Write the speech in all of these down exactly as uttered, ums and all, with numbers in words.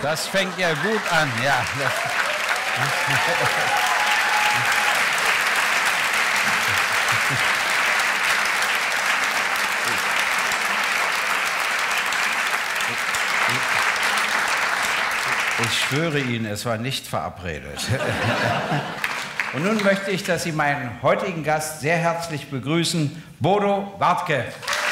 Das fängt ja gut an, ja. Ich schwöre Ihnen, es war nicht verabredet. Und nun möchte ich, dass Sie meinen heutigen Gast sehr herzlich begrüßen, Bodo Wartke.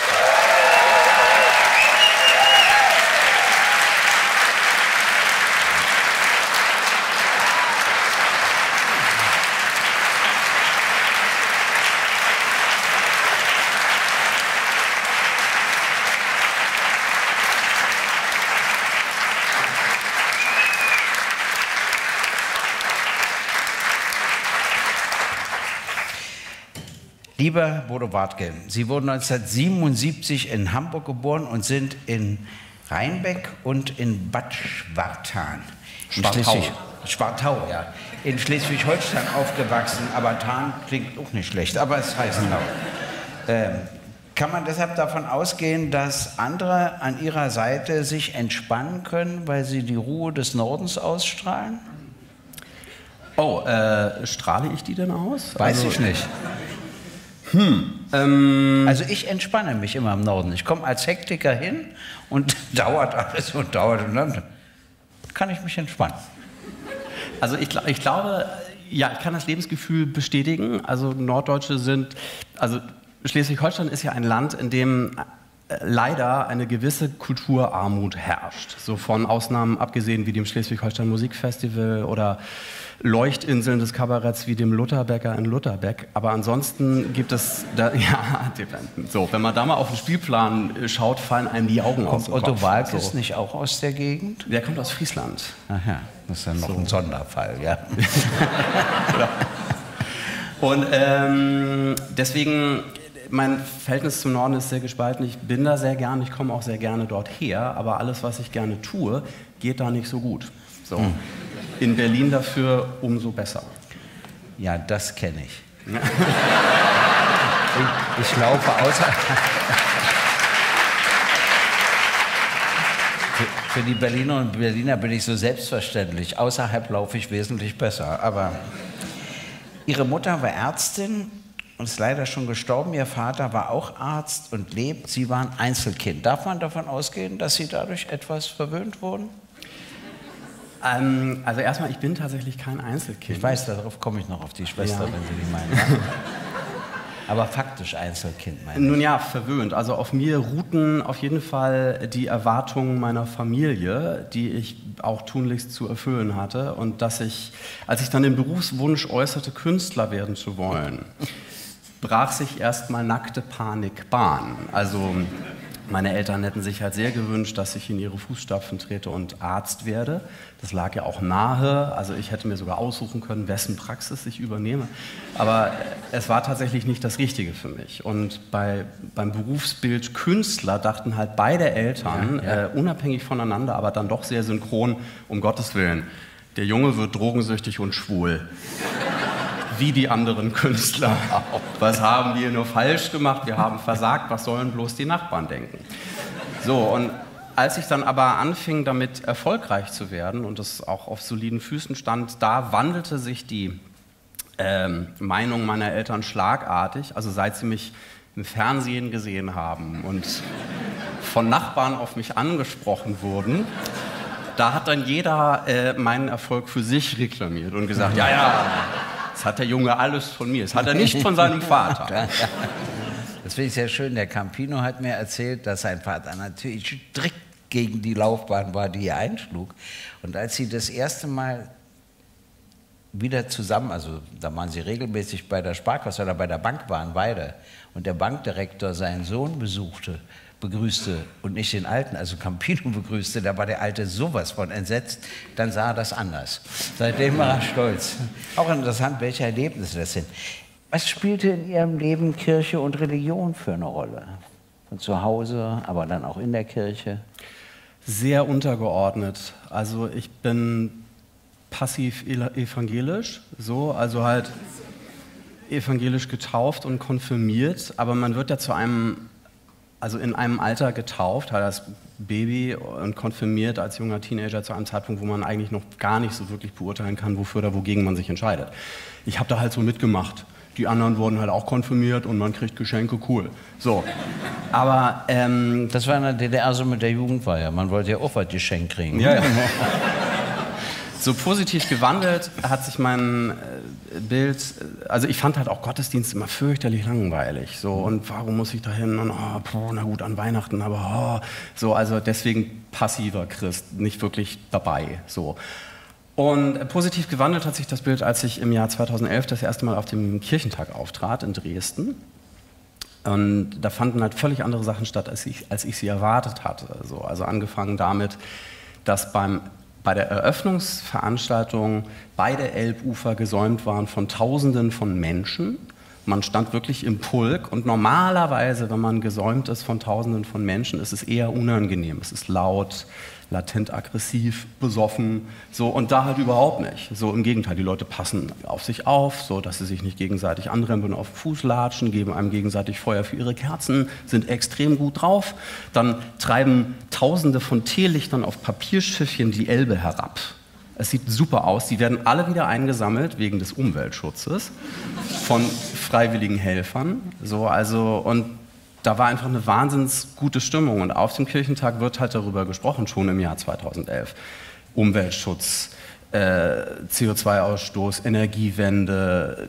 Lieber Bodo Wartke, Sie wurden neunzehnhundertsiebenundsiebzig in Hamburg geboren und sind in Rheinbeck und in Bad Schwartau, Schwartau. Schwartau, ja, in Schleswig-Holstein aufgewachsen, aber Tarn klingt auch nicht schlecht, aber es heißt Lau. Ähm, kann man deshalb davon ausgehen, dass andere an Ihrer Seite sich entspannen können, weil sie die Ruhe des Nordens ausstrahlen? Oh, äh, strahle ich die denn aus? Weiß also, ich nicht. Hm. Ähm, also ich entspanne mich immer im Norden. Ich komme als Hektiker hin und dauert alles und dauert und dann kann ich mich entspannen. Also ich, ich glaube, ja, ich kann das Lebensgefühl bestätigen. Also Norddeutsche sind, also Schleswig-Holstein ist ja ein Land, in dem leider eine gewisse Kulturarmut herrscht. So von Ausnahmen abgesehen wie dem Schleswig-Holstein Musikfestival oder Leuchtinseln des Kabaretts wie dem Lutherbecker in Lutherbeck. Aber ansonsten gibt es, da, ja, so, wenn man da mal auf den Spielplan schaut, fallen einem die Augen aus. Kommt Otto Walkes ist nicht auch aus der Gegend? Der kommt aus Friesland. Ach ja, das ist dann noch so ein Sonderfall, ja. Und ähm, deswegen, mein Verhältnis zum Norden ist sehr gespalten. Ich bin da sehr gern, ich komme auch sehr gerne dort her, aber alles, was ich gerne tue, geht da nicht so gut. So. Hm. In Berlin dafür umso besser. Ja, das kenne ich. ich. Ich laufe außer... für, für die Berliner und Berliner bin ich so selbstverständlich. Außerhalb laufe ich wesentlich besser. Aber Ihre Mutter war Ärztin und ist leider schon gestorben. Ihr Vater war auch Arzt und lebt. Sie waren Einzelkind. Darf man davon ausgehen, dass Sie dadurch etwas verwöhnt wurden? Ähm, also erstmal, ich bin tatsächlich kein Einzelkind. Ich weiß, darauf komme ich noch, auf die Schwester, ja. Wenn Sie die meinen. Aber faktisch Einzelkind, meine ich. Nun ja, verwöhnt. Also auf mir ruhten auf jeden Fall die Erwartungen meiner Familie, die ich auch tunlichst zu erfüllen hatte. Und dass ich, als ich dann den Berufswunsch äußerte, Künstler werden zu wollen, brach sich erstmal nackte Panik Bahn. Also meine Eltern hätten sich halt sehr gewünscht, dass ich in ihre Fußstapfen trete und Arzt werde. Das lag ja auch nahe. Also ich hätte mir sogar aussuchen können, wessen Praxis ich übernehme. Aber es war tatsächlich nicht das Richtige für mich. Und bei, beim Berufsbild Künstler dachten halt beide Eltern, ja, ja. Äh, unabhängig voneinander, aber dann doch sehr synchron, um Gottes Willen, der Junge wird drogensüchtig und schwul. Wie die anderen Künstler. Was haben wir nur falsch gemacht? Wir haben versagt. Was sollen bloß die Nachbarn denken? So, und als ich dann aber anfing, damit erfolgreich zu werden und es auch auf soliden Füßen stand, da wandelte sich die ähm, Meinung meiner Eltern schlagartig. Also seit sie mich im Fernsehen gesehen haben und von Nachbarn auf mich angesprochen wurden, da hat dann jeder äh, meinen Erfolg für sich reklamiert und gesagt, ja, ja, das hat der Junge alles von mir. Das hat er nicht von seinem Vater. Das finde ich sehr schön. Der Campino hat mir erzählt, dass sein Vater natürlich strikt gegen die Laufbahn war, die er einschlug. Und als sie das erste Mal wieder zusammen, also da waren sie regelmäßig bei der Sparkasse oder bei der Bank waren beide, und der Bankdirektor seinen Sohn besuchte, begrüßte und nicht den Alten, also Campino begrüßte, da war der Alte sowas von entsetzt, dann sah er das anders. Seitdem war er stolz. Auch interessant, welche Erlebnisse das sind. Was spielte in Ihrem Leben Kirche und Religion für eine Rolle? Von zu Hause, aber dann auch in der Kirche? Sehr untergeordnet. Also ich bin passiv evangelisch, so, also halt evangelisch getauft und konfirmiert, aber man wird ja zu einem, also in einem Alter getauft, das Baby und konfirmiert als junger Teenager zu einem Zeitpunkt, wo man eigentlich noch gar nicht so wirklich beurteilen kann, wofür oder wogegen man sich entscheidet. Ich habe da halt so mitgemacht. Die anderen wurden halt auch konfirmiert und man kriegt Geschenke, cool. So. Aber ähm, das war in der D D R so mit der Jugendweihe. Man wollte ja auch was geschenkt kriegen. Ja, ja. So positiv gewandelt hat sich mein Bild, also ich fand halt auch Gottesdienst immer fürchterlich langweilig. So, und warum muss ich da hin? Und oh, boah, na gut, an Weihnachten, aber oh, so, also deswegen passiver Christ, nicht wirklich dabei. So. Und positiv gewandelt hat sich das Bild, als ich im Jahr zweitausendelf das erste Mal auf dem Kirchentag auftrat in Dresden. Und da fanden halt völlig andere Sachen statt, als ich, als ich sie erwartet hatte. So, also angefangen damit, dass beim bei der Eröffnungsveranstaltung beide Elbufer gesäumt waren von Tausenden von Menschen. Man stand wirklich im Pulk und normalerweise, wenn man gesäumt ist von Tausenden von Menschen, ist es eher unangenehm. Es ist laut, latent aggressiv, besoffen, so, und da halt überhaupt nicht. So im Gegenteil, die Leute passen auf sich auf, so dass sie sich nicht gegenseitig anrempeln, auf den Fuß latschen, geben einem gegenseitig Feuer für ihre Kerzen, sind extrem gut drauf. Dann treiben Tausende von Teelichtern auf Papierschiffchen die Elbe herab. Es sieht super aus, die werden alle wieder eingesammelt wegen des Umweltschutzes von freiwilligen Helfern. So, also, und da war einfach eine wahnsinns gute Stimmung. Und auf dem Kirchentag wird halt darüber gesprochen, schon im Jahr zweitausendelf. Umweltschutz, äh, C O zwei Ausstoß, Energiewende,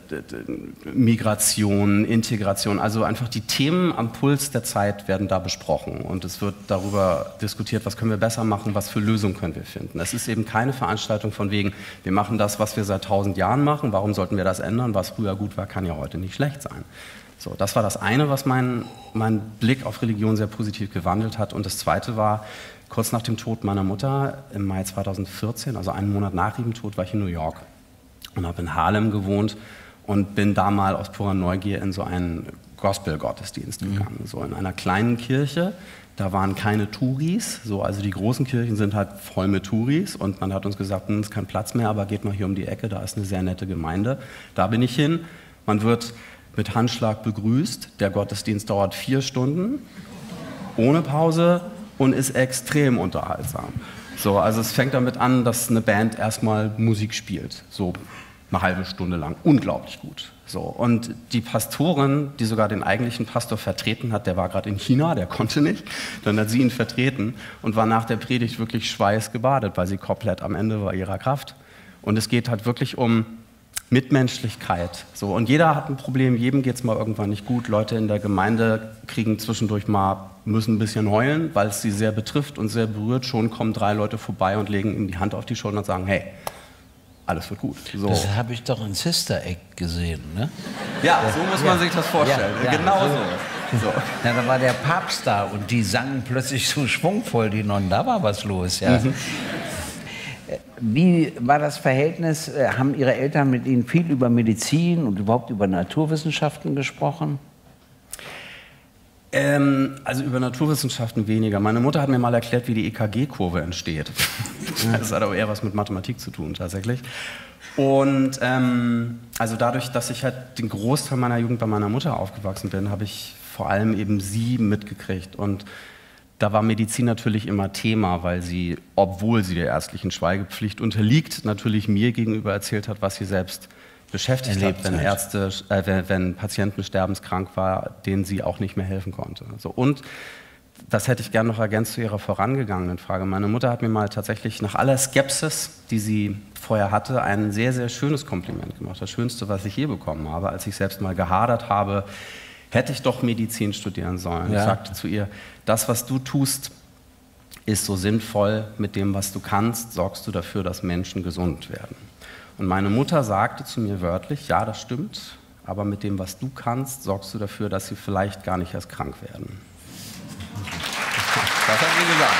Migration, Integration. Also einfach die Themen am Puls der Zeit werden da besprochen. Und es wird darüber diskutiert, was können wir besser machen, was für Lösungen können wir finden. Es ist eben keine Veranstaltung von wegen, wir machen das, was wir seit tausend Jahren machen, warum sollten wir das ändern? Was früher gut war, kann ja heute nicht schlecht sein. So, das war das eine, was mein, mein Blick auf Religion sehr positiv gewandelt hat. Und das zweite war, kurz nach dem Tod meiner Mutter im Mai zweitausendvierzehn, also einen Monat nach ihrem Tod, war ich in New York und habe in Harlem gewohnt und bin da mal aus purer Neugier in so einen Gospel-Gottesdienst gegangen, mhm. so in einer kleinen Kirche. Da waren keine Touris, so, also die großen Kirchen sind halt voll mit Touris und man hat uns gesagt, es ist kein Platz mehr, aber geht mal hier um die Ecke, da ist eine sehr nette Gemeinde. Da bin ich hin, man wird mit Handschlag begrüßt. Der Gottesdienst dauert vier Stunden, ohne Pause und ist extrem unterhaltsam. So, also es fängt damit an, dass eine Band erstmal Musik spielt, so eine halbe Stunde lang, unglaublich gut. So, und die Pastorin, die sogar den eigentlichen Pastor vertreten hat, der war gerade in China, der konnte nicht, dann hat sie ihn vertreten und war nach der Predigt wirklich schweißgebadet, weil sie komplett am Ende war ihrer Kraft. Und es geht halt wirklich um Mitmenschlichkeit. So. Und jeder hat ein Problem, jedem geht es mal irgendwann nicht gut. Leute in der Gemeinde kriegen zwischendurch mal, müssen ein bisschen heulen, weil es sie sehr betrifft und sehr berührt. Schon kommen drei Leute vorbei und legen ihm die Hand auf die Schulter und sagen, hey, alles wird gut. So. Das habe ich doch in Sister Act gesehen, ne? Ja, so muss man ja. sich das vorstellen. Ja, ja, genau so. so. so. Ja, da war der Papst da und die sangen plötzlich so schwungvoll, die Nonnen, da war was los, ja. Mhm. Wie war das Verhältnis? Haben Ihre Eltern mit Ihnen viel über Medizin und überhaupt über Naturwissenschaften gesprochen? Ähm, also über Naturwissenschaften weniger. Meine Mutter hat mir mal erklärt, wie die E K G-Kurve entsteht. Das hat aber eher was mit Mathematik zu tun, tatsächlich. Und ähm, also dadurch, dass ich halt den Großteil meiner Jugend bei meiner Mutter aufgewachsen bin, habe ich vor allem eben sie mitgekriegt. Und da war Medizin natürlich immer Thema, weil sie, obwohl sie der ärztlichen Schweigepflicht unterliegt, natürlich mir gegenüber erzählt hat, was sie selbst beschäftigt hat, wenn Ärzte, äh, wenn, wenn Patienten sterbenskrank war, denen sie auch nicht mehr helfen konnte. So, und das hätte ich gerne noch ergänzt zu Ihrer vorangegangenen Frage. Meine Mutter hat mir mal tatsächlich nach aller Skepsis, die sie vorher hatte, ein sehr, sehr schönes Kompliment gemacht. Das Schönste, was ich je bekommen habe, als ich selbst mal gehadert habe, hätte ich doch Medizin studieren sollen. Ja. Ich sagte zu ihr, das, was du tust, ist so sinnvoll. Mit dem, was du kannst, sorgst du dafür, dass Menschen gesund werden. Und meine Mutter sagte zu mir wörtlich, ja, das stimmt, aber mit dem, was du kannst, sorgst du dafür, dass sie vielleicht gar nicht erst krank werden. Das hat sie gesagt.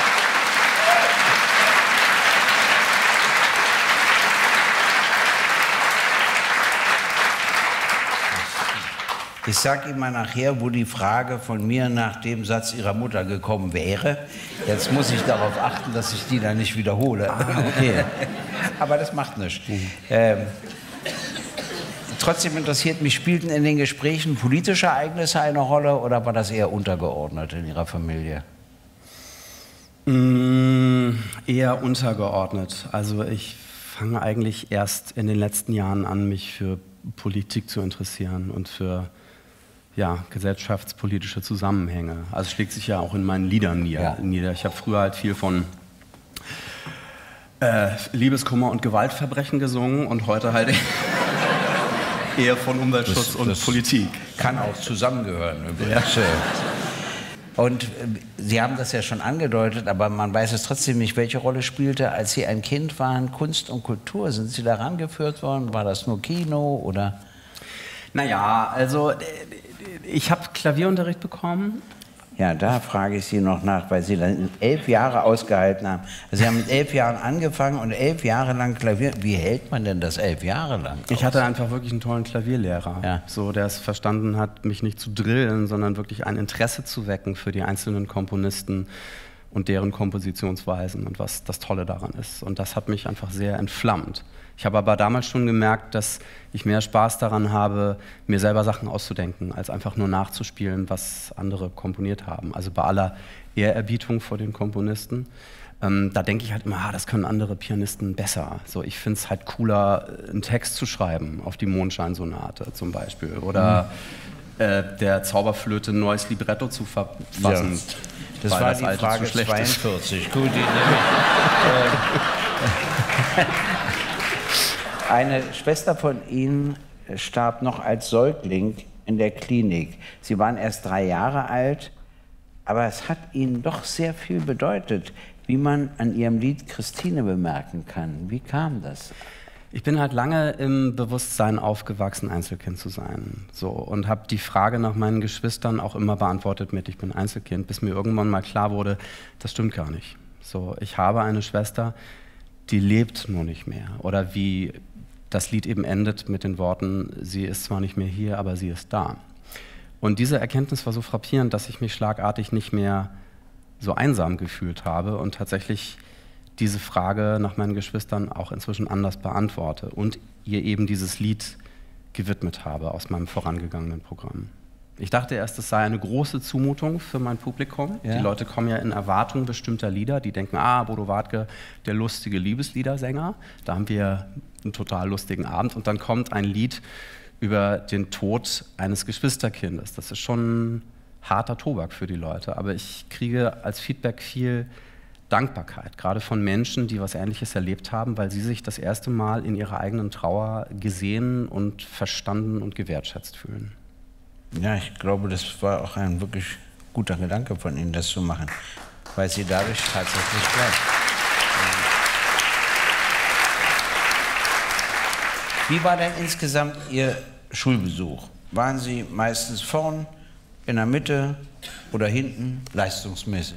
Ich sage Ihnen mal nachher, wo die Frage von mir nach dem Satz Ihrer Mutter gekommen wäre. Jetzt muss ich darauf achten, dass ich die dann nicht wiederhole. Ah, okay. Aber das macht nichts. Mhm. Ähm, trotzdem interessiert mich, spielten in den Gesprächen politische Ereignisse eine Rolle oder war das eher untergeordnet in Ihrer Familie? Mm, eher untergeordnet. Also ich fange eigentlich erst in den letzten Jahren an, mich für Politik zu interessieren und für ja, gesellschaftspolitische Zusammenhänge. Also schlägt sich ja auch in meinen Liedern nieder. Ja. nieder. Ich habe früher halt viel von äh, Liebeskummer und Gewaltverbrechen gesungen und heute halt eher von Umweltschutz das, und das Politik. Kann auch zusammengehören übrigens. Ja. Und Sie haben das ja schon angedeutet, aber man weiß es trotzdem nicht, welche Rolle spielte, als Sie ein Kind waren, Kunst und Kultur? Sind Sie da rangeführt worden? War das nur Kino oder? Naja, also ich habe Klavierunterricht bekommen. Ja, da frage ich Sie noch nach, weil Sie dann elf Jahre ausgehalten haben. Also Sie haben mit elf Jahren angefangen und elf Jahre lang Klavier. Wie hält man denn das elf Jahre lang aus? Ich hatte einfach wirklich einen tollen Klavierlehrer, ja. so, der es verstanden hat, mich nicht zu drillen, sondern wirklich ein Interesse zu wecken für die einzelnen Komponisten und deren Kompositionsweisen und was das Tolle daran ist. Und das hat mich einfach sehr entflammt. Ich habe aber damals schon gemerkt, dass ich mehr Spaß daran habe, mir selber Sachen auszudenken, als einfach nur nachzuspielen, was andere komponiert haben. Also bei aller Ehrerbietung vor den Komponisten, ähm, da denke ich halt immer, ah, das können andere Pianisten besser. So, ich finde es halt cooler, einen Text zu schreiben, auf die Mondscheinsonate zum Beispiel. Oder mhm. äh, der Zauberflöte ein neues Libretto zu verfassen. Ja. Das war das die Frage zweiundvierzig. Gut, die, äh, Eine Schwester von Ihnen starb noch als Säugling in der Klinik. Sie waren erst drei Jahre alt, aber es hat Ihnen doch sehr viel bedeutet, wie man an Ihrem Lied Christine bemerken kann. Wie kam das? Ich bin halt lange im Bewusstsein aufgewachsen, Einzelkind zu sein. So, und habe die Frage nach meinen Geschwistern auch immer beantwortet mit, ich bin Einzelkind, bis mir irgendwann mal klar wurde, das stimmt gar nicht. So, ich habe eine Schwester, die lebt nur nicht mehr. Oder wie das Lied eben endet mit den Worten, sie ist zwar nicht mehr hier, aber sie ist da. Und diese Erkenntnis war so frappierend, dass ich mich schlagartig nicht mehr so einsam gefühlt habe und tatsächlich diese Frage nach meinen Geschwistern auch inzwischen anders beantworte und ihr eben dieses Lied gewidmet habe aus meinem vorangegangenen Programm. Ich dachte erst, es sei eine große Zumutung für mein Publikum. Ja. Die Leute kommen ja in Erwartung bestimmter Lieder. Die denken, ah, Bodo Wartke, der lustige Liebesliedersänger. Da haben wir einen total lustigen Abend. Und dann kommt ein Lied über den Tod eines Geschwisterkindes. Das ist schon harter Tobak für die Leute. Aber ich kriege als Feedback viel Dankbarkeit, gerade von Menschen, die was Ähnliches erlebt haben, weil sie sich das erste Mal in ihrer eigenen Trauer gesehen und verstanden und gewertschätzt fühlen. Ja, ich glaube, das war auch ein wirklich guter Gedanke von Ihnen, das zu machen, weil Sie dadurch tatsächlich bleiben. Wie war denn insgesamt Ihr Schulbesuch? Waren Sie meistens vorn, in der Mitte oder hinten, leistungsmäßig?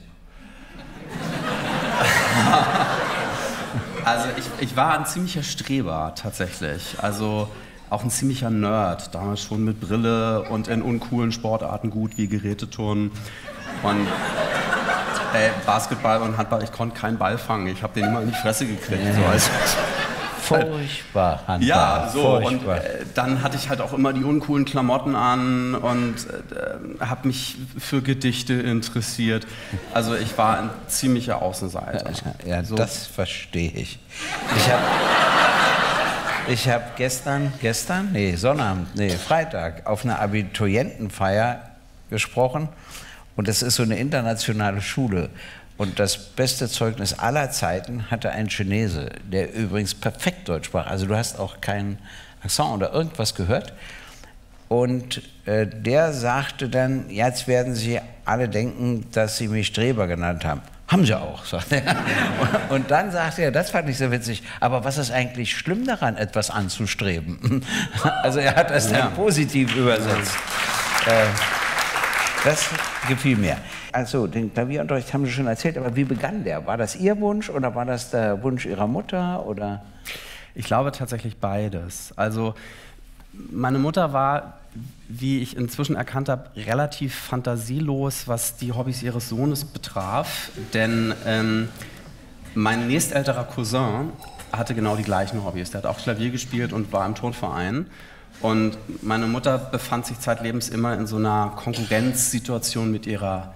Also ich, ich war ein ziemlicher Streber tatsächlich. Also auch ein ziemlicher Nerd, damals schon mit Brille und in uncoolen Sportarten gut wie Geräteturnen und äh, Basketball und Handball. Ich konnte keinen Ball fangen, ich habe den immer in die Fresse gekriegt. Ja. So, also, Furchtbar, Handball. Ja, so. Furchtbar. Und äh, dann hatte ich halt auch immer die uncoolen Klamotten an und äh, habe mich für Gedichte interessiert. Also ich war ein ziemlicher Außenseiter. Ja, ja so. Das verstehe ich. Ich habe ich hab gestern, gestern? Nee, Sonnabend, nee, Freitag, auf einer Abiturientenfeier gesprochen. Und das ist so eine internationale Schule. Und das beste Zeugnis aller Zeiten hatte ein Chinese, der übrigens perfekt Deutsch sprach. Also du hast auch keinen Akzent oder irgendwas gehört. Und äh, der sagte dann, jetzt werden Sie alle denken, dass Sie mich Streber genannt haben. Haben Sie auch, sagt er. Und dann sagte er, das fand ich so witzig, aber was ist eigentlich schlimm daran, etwas anzustreben? Also er hat das dann ja. positiv übersetzt. Äh, das gefiel mir. Also den Klavierunterricht haben Sie schon erzählt, aber wie begann der? War das Ihr Wunsch oder war das der Wunsch Ihrer Mutter? Oder? Ich glaube tatsächlich beides. Also meine Mutter war, wie ich inzwischen erkannt habe, relativ fantasielos, was die Hobbys ihres Sohnes betraf. Denn ähm, mein nächstälterer Cousin hatte genau die gleichen Hobbys. Der hat auch Klavier gespielt und war im Turnverein. Und meine Mutter befand sich zeitlebens immer in so einer Konkurrenzsituation mit ihrer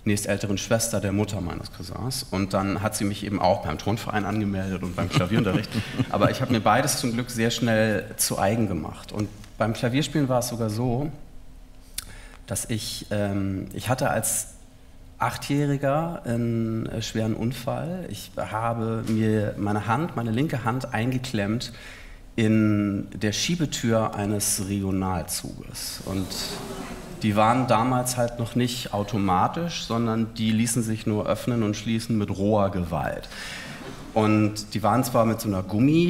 nächstälteren Schwester der Mutter meines Cousins. Und dann hat sie mich eben auch beim Turnverein angemeldet und beim Klavierunterricht. Aber ich habe mir beides zum Glück sehr schnell zu eigen gemacht. Und beim Klavierspielen war es sogar so, dass ich, ähm, ich hatte als Achtjähriger einen äh, schweren Unfall. Ich habe mir meine Hand, meine linke Hand eingeklemmt in der Schiebetür eines Regionalzuges. Und die waren damals halt noch nicht automatisch, sondern die ließen sich nur öffnen und schließen mit roher Gewalt. Und die waren zwar mit so einer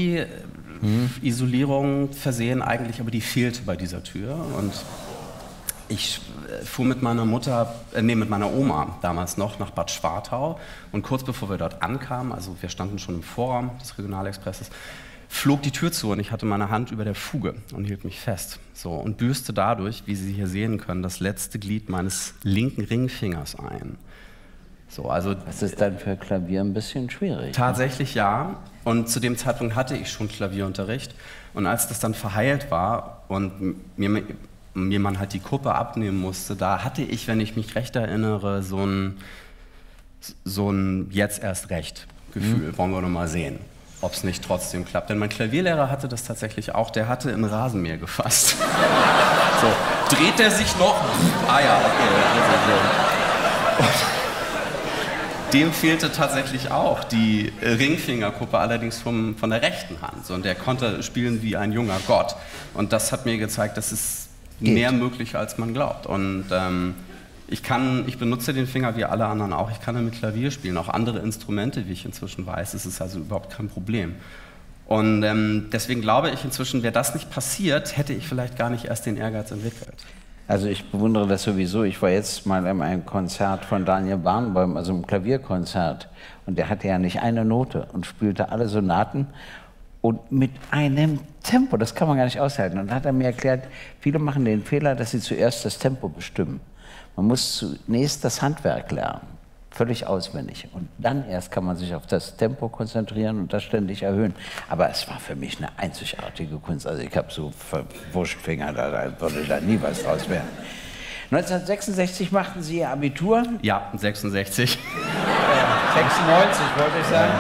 Gummi-Isolierung versehen eigentlich, aber die fehlte bei dieser Tür. Und ich fuhr mit meiner Mutter, äh, nee, mit meiner Oma damals noch nach Bad Schwartau. Und kurz bevor wir dort ankamen, also wir standen schon im Vorraum des Regionalexpresses, flog die Tür zu und ich hatte meine Hand über der Fuge und hielt mich fest. So, und büßte dadurch, wie Sie hier sehen können, das letzte Glied meines linken Ringfingers ein. So, also, das ist dann für Klavier ein bisschen schwierig. Tatsächlich ja. Und zu dem Zeitpunkt hatte ich schon Klavierunterricht. Und als das dann verheilt war und mir, mir man halt die Kuppe abnehmen musste, da hatte ich, wenn ich mich recht erinnere, so ein, so ein jetzt erst recht Gefühl. Mhm. Wollen wir noch mal sehen, ob es nicht trotzdem klappt. Denn mein Klavierlehrer hatte das tatsächlich auch, der hatte in Rasenmäher gefasst. So, dreht er sich noch? Ah ja, okay. Und dem fehlte tatsächlich auch die Ringfingerkuppe, allerdings vom, von der rechten Hand. So, und der konnte spielen wie ein junger Gott. Und das hat mir gezeigt, dass es Geht. mehr möglich, als man glaubt. Und ähm, Ich, kann, ich benutze den Finger wie alle anderen auch. Ich kann damit Klavier spielen, auch andere Instrumente, wie ich inzwischen weiß. Es ist also überhaupt kein Problem. Und ähm, deswegen glaube ich inzwischen, wäre das nicht passiert, hätte ich vielleicht gar nicht erst den Ehrgeiz entwickelt. Also ich bewundere das sowieso. Ich war jetzt mal in einem Konzert von Daniel Barenboim, also einem Klavierkonzert. Und der hatte ja nicht eine Note und spielte alle Sonaten. Und mit einem Tempo, das kann man gar nicht aushalten. Und dann hat er mir erklärt, viele machen den Fehler, dass sie zuerst das Tempo bestimmen. Man muss zunächst das Handwerk lernen, völlig auswendig. Und dann erst kann man sich auf das Tempo konzentrieren und das ständig erhöhen. Aber es war für mich eine einzigartige Kunst. Also ich habe so Wurstfinger, da, da würde da nie was draus werden. neunzehnhundertsechsundsechzig machten Sie Ihr Abitur? Ja, sechsundsechzig. Äh, sechsundneunzig wollte ich sagen.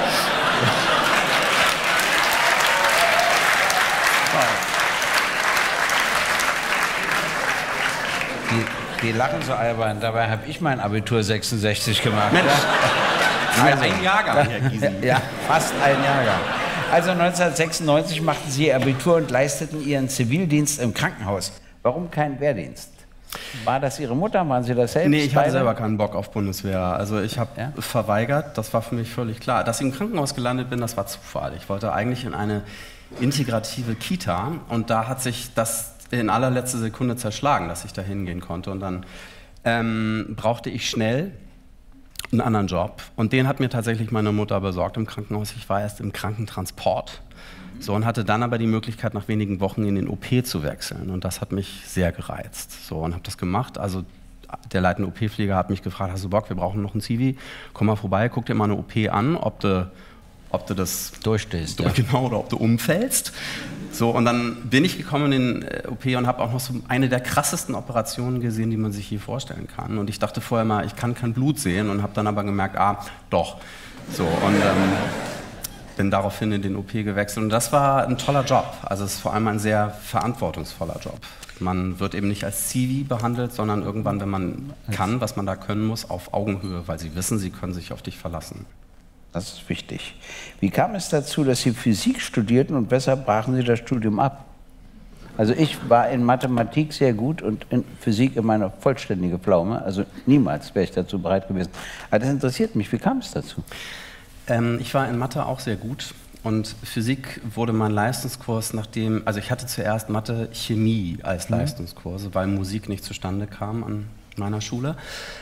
Die, die lachen so albern, dabei habe ich mein Abitur sechsundsechzig gemacht. Mensch, ja. also, ein Jahrgang, Herr Gysi. Ja, fast ein Jahrgang. Also neunzehnhundertsechsundneunzig machten Sie Ihr Abitur und leisteten Ihren Zivildienst im Krankenhaus. Warum kein Wehrdienst? War das Ihre Mutter? Waren Sie das selbst? Nee, ich hatte selber keinen Bock auf Bundeswehr. Also ich habe ja? verweigert, das war für mich völlig klar. Dass ich im Krankenhaus gelandet bin, das war Zufall. Ich wollte eigentlich in eine integrative Kita und da hat sich das in allerletzter Sekunde zerschlagen, dass ich da hingehen konnte. Und dann ähm, brauchte ich schnell einen anderen Job. Und den hat mir tatsächlich meine Mutter besorgt im Krankenhaus. Ich war erst im Krankentransport. So, und hatte dann aber die Möglichkeit, nach wenigen Wochen in den O P zu wechseln. Und das hat mich sehr gereizt. So, und habe das gemacht. Also der leitende O P-Pfleger hat mich gefragt, hast du Bock, wir brauchen noch einen Zivi, komm mal vorbei, guck dir mal eine O P an, ob du, ob du das durchstehst. Ja. Genau, oder ob du umfällst. So, und dann bin ich gekommen in den O P und habe auch noch so eine der krassesten Operationen gesehen, die man sich je vorstellen kann. Und ich dachte vorher mal, ich kann kein Blut sehen und habe dann aber gemerkt, ah, doch. So, und ähm, bin daraufhin in den O P gewechselt. Und das war ein toller Job. Also es ist vor allem ein sehr verantwortungsvoller Job. Man wird eben nicht als Zivi behandelt, sondern irgendwann, wenn man kann, was man da können muss, auf Augenhöhe, weil sie wissen, sie können sich auf dich verlassen. Das ist wichtig. Wie kam es dazu, dass Sie Physik studierten und weshalb brachen Sie das Studium ab? Also ich war in Mathematik sehr gut und in Physik immer eine vollständige Pflaume. Also niemals wäre ich dazu bereit gewesen. Aber das interessiert mich. Wie kam es dazu? Ähm, ich war in Mathe auch sehr gut und Physik wurde mein Leistungskurs, nachdem, also ich hatte zuerst Mathe, Chemie als mhm. Leistungskurse, weil Musik nicht zustande kam an meiner Schule.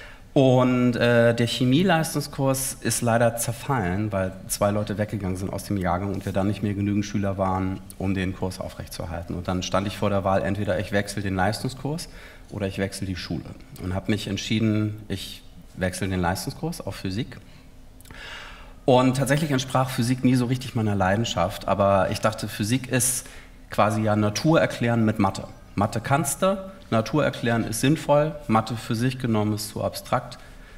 Und äh, der Chemieleistungskurs ist leider zerfallen, weil zwei Leute weggegangen sind aus dem Jahrgang und wir dann nicht mehr genügend Schüler waren, um den Kurs aufrechtzuerhalten. Und dann stand ich vor der Wahl, entweder ich wechsle den Leistungskurs oder ich wechsle die Schule. Und habe mich entschieden, ich wechsle den Leistungskurs auf Physik. Und tatsächlich entsprach Physik nie so richtig meiner Leidenschaft, aber ich dachte, Physik ist quasi ja Natur erklären mit Mathe. Mathe kannst du, Natur erklären ist sinnvoll, Mathe für sich genommen ist zu abstrakt.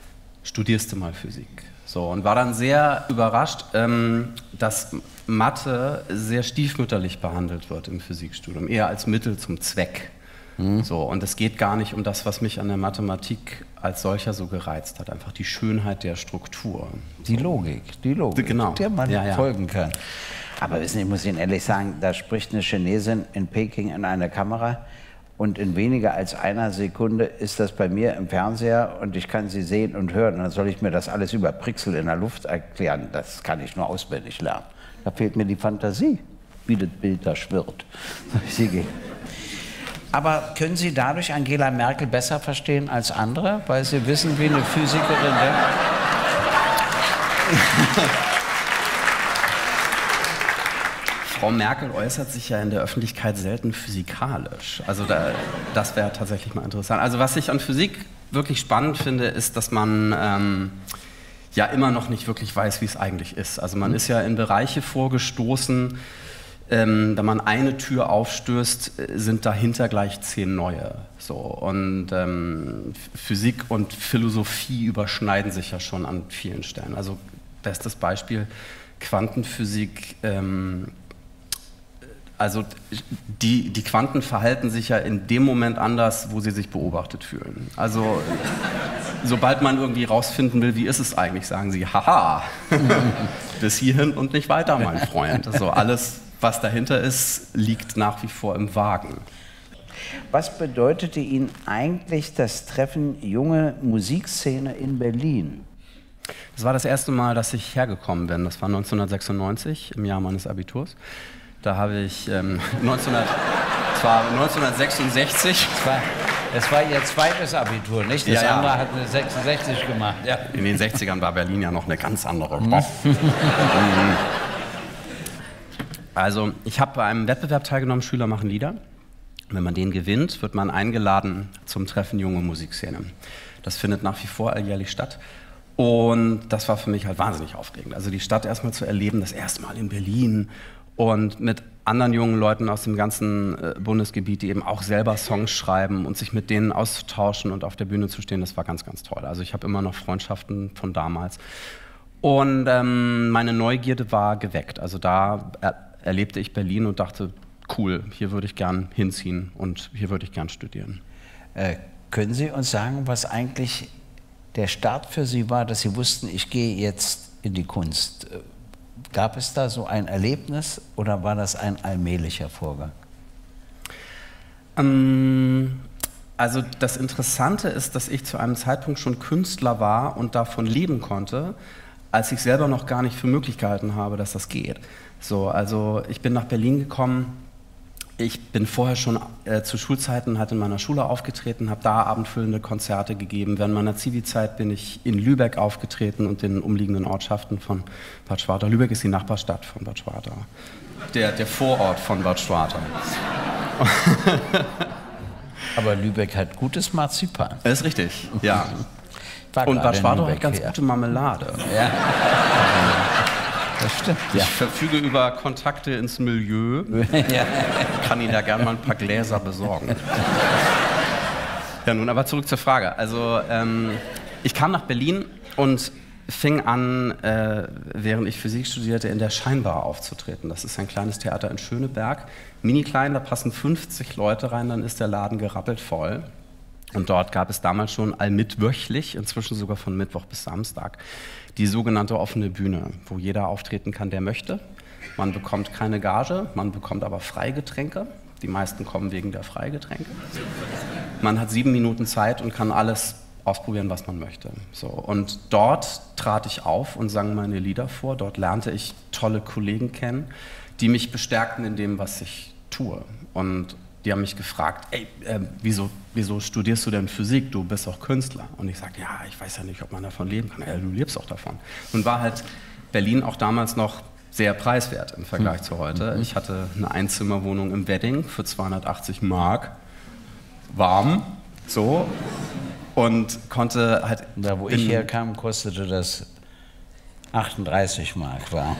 studierst du mal Physik? So, und war dann sehr überrascht, ähm, dass Mathe sehr stiefmütterlich behandelt wird im Physikstudium, eher als Mittel zum Zweck. Mhm. So, und es geht gar nicht um das, was mich an der Mathematik als solcher so gereizt hat, einfach die Schönheit der Struktur. Die Logik, die Logik, genau. der man ja, ja. folgen kann. Aber wissen Sie, ich muss Ihnen ehrlich sagen, da spricht eine Chinesin in Peking in eine Kamera und in weniger als einer Sekunde ist das bei mir im Fernseher und ich kann sie sehen und hören. Und dann soll ich mir das alles über Pixel in der Luft erklären. Das kann ich nur auswendig lernen. Da fehlt mir die Fantasie, wie das Bild da schwirrt. Sie gehen. Aber können Sie dadurch Angela Merkel besser verstehen als andere, weil Sie wissen, wie eine Physikerin denkt? Frau Merkel äußert sich ja in der Öffentlichkeit selten physikalisch. Also da, das wäre tatsächlich mal interessant. Also was ich an Physik wirklich spannend finde, ist, dass man ähm, ja immer noch nicht wirklich weiß, wie es eigentlich ist. Also man ist ja in Bereiche vorgestoßen, ähm, wenn man eine Tür aufstößt, sind dahinter gleich zehn neue. So. Und ähm, Physik und Philosophie überschneiden sich ja schon an vielen Stellen. Also bestes Beispiel, Quantenphysik. Ähm, Also die, die Quanten verhalten sich ja in dem Moment anders, wo sie sich beobachtet fühlen. Also sobald man irgendwie rausfinden will, wie ist es eigentlich, sagen sie, haha, bis hierhin und nicht weiter, mein Freund. Also alles, was dahinter ist, liegt nach wie vor im Wagen. Was bedeutete Ihnen eigentlich das Treffen junge Musikszene in Berlin? Das war das erste Mal, dass ich hergekommen bin. Das war neunzehnhundertsechsundneunzig, im Jahr meines Abiturs. Da habe ich ähm, neunzehnhundert, das war neunzehnhundertsechsundsechzig. Es war, es war Ihr zweites Abitur, nicht? Das ja, ja. andere hat eine sechsundsechzig gemacht. Ja. In den sechzigern war Berlin ja noch eine ganz andere Stadt. Also ich habe bei einem Wettbewerb teilgenommen, Schüler machen Lieder. Wenn man den gewinnt, wird man eingeladen zum Treffen junge Musikszene. Das findet nach wie vor alljährlich statt. Und das war für mich halt wahnsinnig aufregend. Also die Stadt erstmal zu erleben, das erste Mal in Berlin. Und mit anderen jungen Leuten aus dem ganzen äh, Bundesgebiet, die eben auch selber Songs schreiben und sich mit denen auszutauschen und auf der Bühne zu stehen, das war ganz, ganz toll. Also ich habe immer noch Freundschaften von damals. Und ähm, meine Neugierde war geweckt. Also da er erlebte ich Berlin und dachte, cool, hier würde ich gern hinziehen und hier würde ich gern studieren. Äh, können Sie uns sagen, was eigentlich der Start für Sie war, dass Sie wussten, ich gehe jetzt in die Kunst? Gab es da so ein Erlebnis oder war das ein allmählicher Vorgang? Ähm, also das Interessante ist, dass ich zu einem Zeitpunkt schon Künstler war und davon leben konnte, als ich selber noch gar nicht für möglich gehalten habe, dass das geht. So, also ich bin nach Berlin gekommen. Ich bin vorher schon äh, zu Schulzeiten halt in meiner Schule aufgetreten, habe da abendfüllende Konzerte gegeben. Während meiner Zivi-Zeit bin ich in Lübeck aufgetreten und in umliegenden Ortschaften von Bad Schwartau. Lübeck ist die Nachbarstadt von Bad Schwartau, der, der Vorort von Bad Schwartau. Aber Lübeck hat gutes Marzipan. Das ist richtig, ja. Und Bad Schwartau hat ganz ja. gute Marmelade. Ja. Das stimmt. Ich ja. verfüge über Kontakte ins Milieu, ja. kann Ihnen ja gerne mal ein paar Gläser besorgen. Ja, nun aber zurück zur Frage. Also ähm, ich kam nach Berlin und fing an, äh, während ich Physik studierte, in der Scheinbar aufzutreten. Das ist ein kleines Theater in Schöneberg. Mini klein, da passen fünfzig Leute rein, dann ist der Laden gerappelt voll. Und dort gab es damals schon allmittwöchlich, inzwischen sogar von Mittwoch bis Samstag, die sogenannte offene Bühne, wo jeder auftreten kann, der möchte. Man bekommt keine Gage, man bekommt aber Freigetränke. Die meisten kommen wegen der Freigetränke. Man hat sieben Minuten Zeit und kann alles ausprobieren, was man möchte. So, und dort trat ich auf und sang meine Lieder vor. Dort lernte ich tolle Kollegen kennen, die mich bestärkten in dem, was ich tue. Und die haben mich gefragt, ey, äh, wieso, wieso studierst du denn Physik? Du bist doch Künstler. Und ich sagte, ja, ich weiß ja nicht, ob man davon leben kann. Ja, du lebst auch davon. Nun war halt Berlin auch damals noch sehr preiswert im Vergleich hm. zu heute. Ich hatte eine Einzimmerwohnung im Wedding für zweihundertachtzig Mark, warm, so, und konnte halt... Da, wo ich herkam, kostete das achtunddreißig Mark, warm.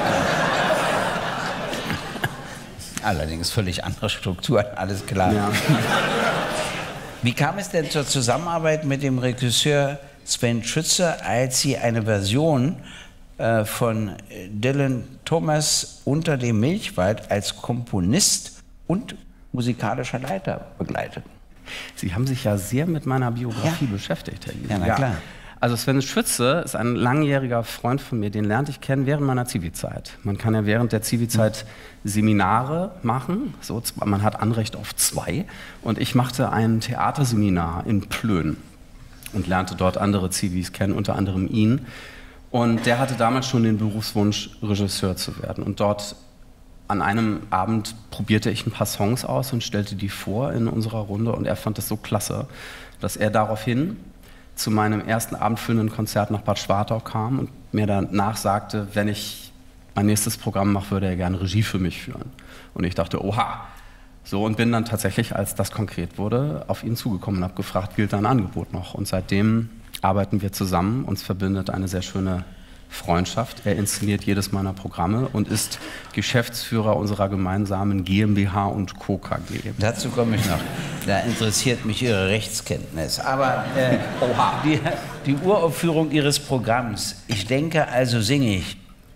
Allerdings völlig andere Strukturen, alles klar. Ja. Wie kam es denn zur Zusammenarbeit mit dem Regisseur Sven Schütze, als Sie eine Version äh, von Dylan Thomas Unter dem Milchwald als Komponist und musikalischer Leiter begleiteten. Sie haben sich ja sehr mit meiner Biografie ja. beschäftigt, Herr Giese. Ja, na klar. Also Sven Schütze ist ein langjähriger Freund von mir, den lernte ich kennen während meiner Zivilzeit. Man kann ja während der Zivilzeit Seminare machen, so, man hat Anrecht auf zwei. Und ich machte ein Theaterseminar in Plön und lernte dort andere Zivis kennen, unter anderem ihn. Und der hatte damals schon den Berufswunsch, Regisseur zu werden. Und dort an einem Abend probierte ich ein paar Songs aus und stellte die vor in unserer Runde. Und er fand das so klasse, dass er daraufhin zu meinem ersten abendfüllenden Konzert nach Bad Schwartau kam und mir danach sagte, wenn ich mein nächstes Programm mache, würde er gerne Regie für mich führen. Und ich dachte, oha. So, und bin dann tatsächlich, als das konkret wurde, auf ihn zugekommen und habe gefragt, gilt dein Angebot noch? Und seitdem arbeiten wir zusammen, uns verbindet eine sehr schöne Freundschaft. Er inszeniert jedes meiner Programme und ist Geschäftsführer unserer gemeinsamen GmbH und Co. K G. Dazu komme ich noch. Da interessiert mich Ihre Rechtskenntnis. Aber äh, oha. Die, die Uraufführung Ihres Programms, ich denke, also singe ich,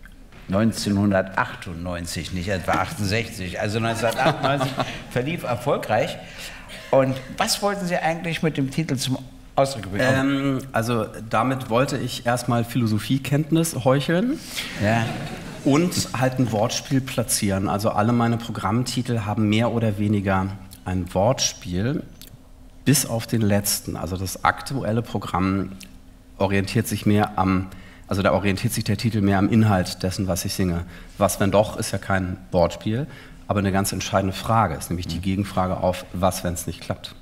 neunzehnhundertachtundneunzig, nicht etwa achtundsechzig, also neunzehnhundertachtundneunzig, verlief erfolgreich. Und was wollten Sie eigentlich mit dem Titel zum Ausdruck bringen? Ähm, also damit wollte ich erstmal Philosophiekenntnis heucheln. Ja. Und halt ein Wortspiel platzieren. Also alle meine Programmtitel haben mehr oder weniger ein Wortspiel, bis auf den letzten. Also das aktuelle Programm orientiert sich mehr am, also da orientiert sich der Titel mehr am Inhalt dessen, was ich singe. Was, wenn doch, ist ja kein Wortspiel, aber eine ganz entscheidende Frage ist nämlich die Gegenfrage auf, was, wenn es nicht klappt.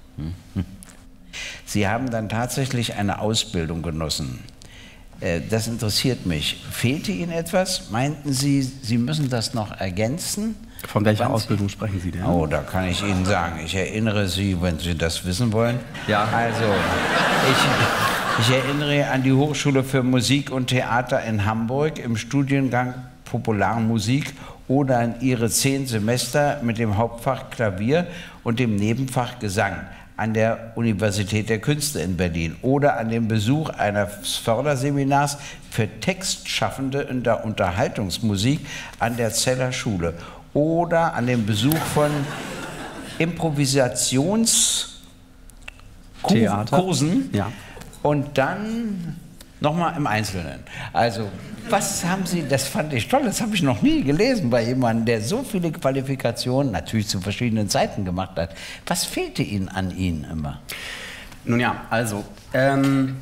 Sie haben dann tatsächlich eine Ausbildung genossen. Das interessiert mich. Fehlte Ihnen etwas? Meinten Sie, Sie müssen das noch ergänzen? Von welcher Wann Ausbildung sprechen Sie denn? Oh, da kann ich Ihnen sagen. Ich erinnere Sie, wenn Sie das wissen wollen. Ja. Also, ich, ich erinnere an die Hochschule für Musik und Theater in Hamburg im Studiengang Popularmusik oder an Ihre zehn Semester mit dem Hauptfach Klavier und dem Nebenfach Gesang an der Universität der Künste in Berlin oder an dem Besuch eines Förderseminars für Textschaffende in der Unterhaltungsmusik an der Zeller Schule oder an dem Besuch von Improvisationskursen ja. Und dann nochmal im Einzelnen. Also, was haben Sie, das fand ich toll, das habe ich noch nie gelesen bei jemandem, der so viele Qualifikationen natürlich zu verschiedenen Zeiten gemacht hat. Was fehlte Ihnen an Ihnen immer? Nun ja, also, ähm,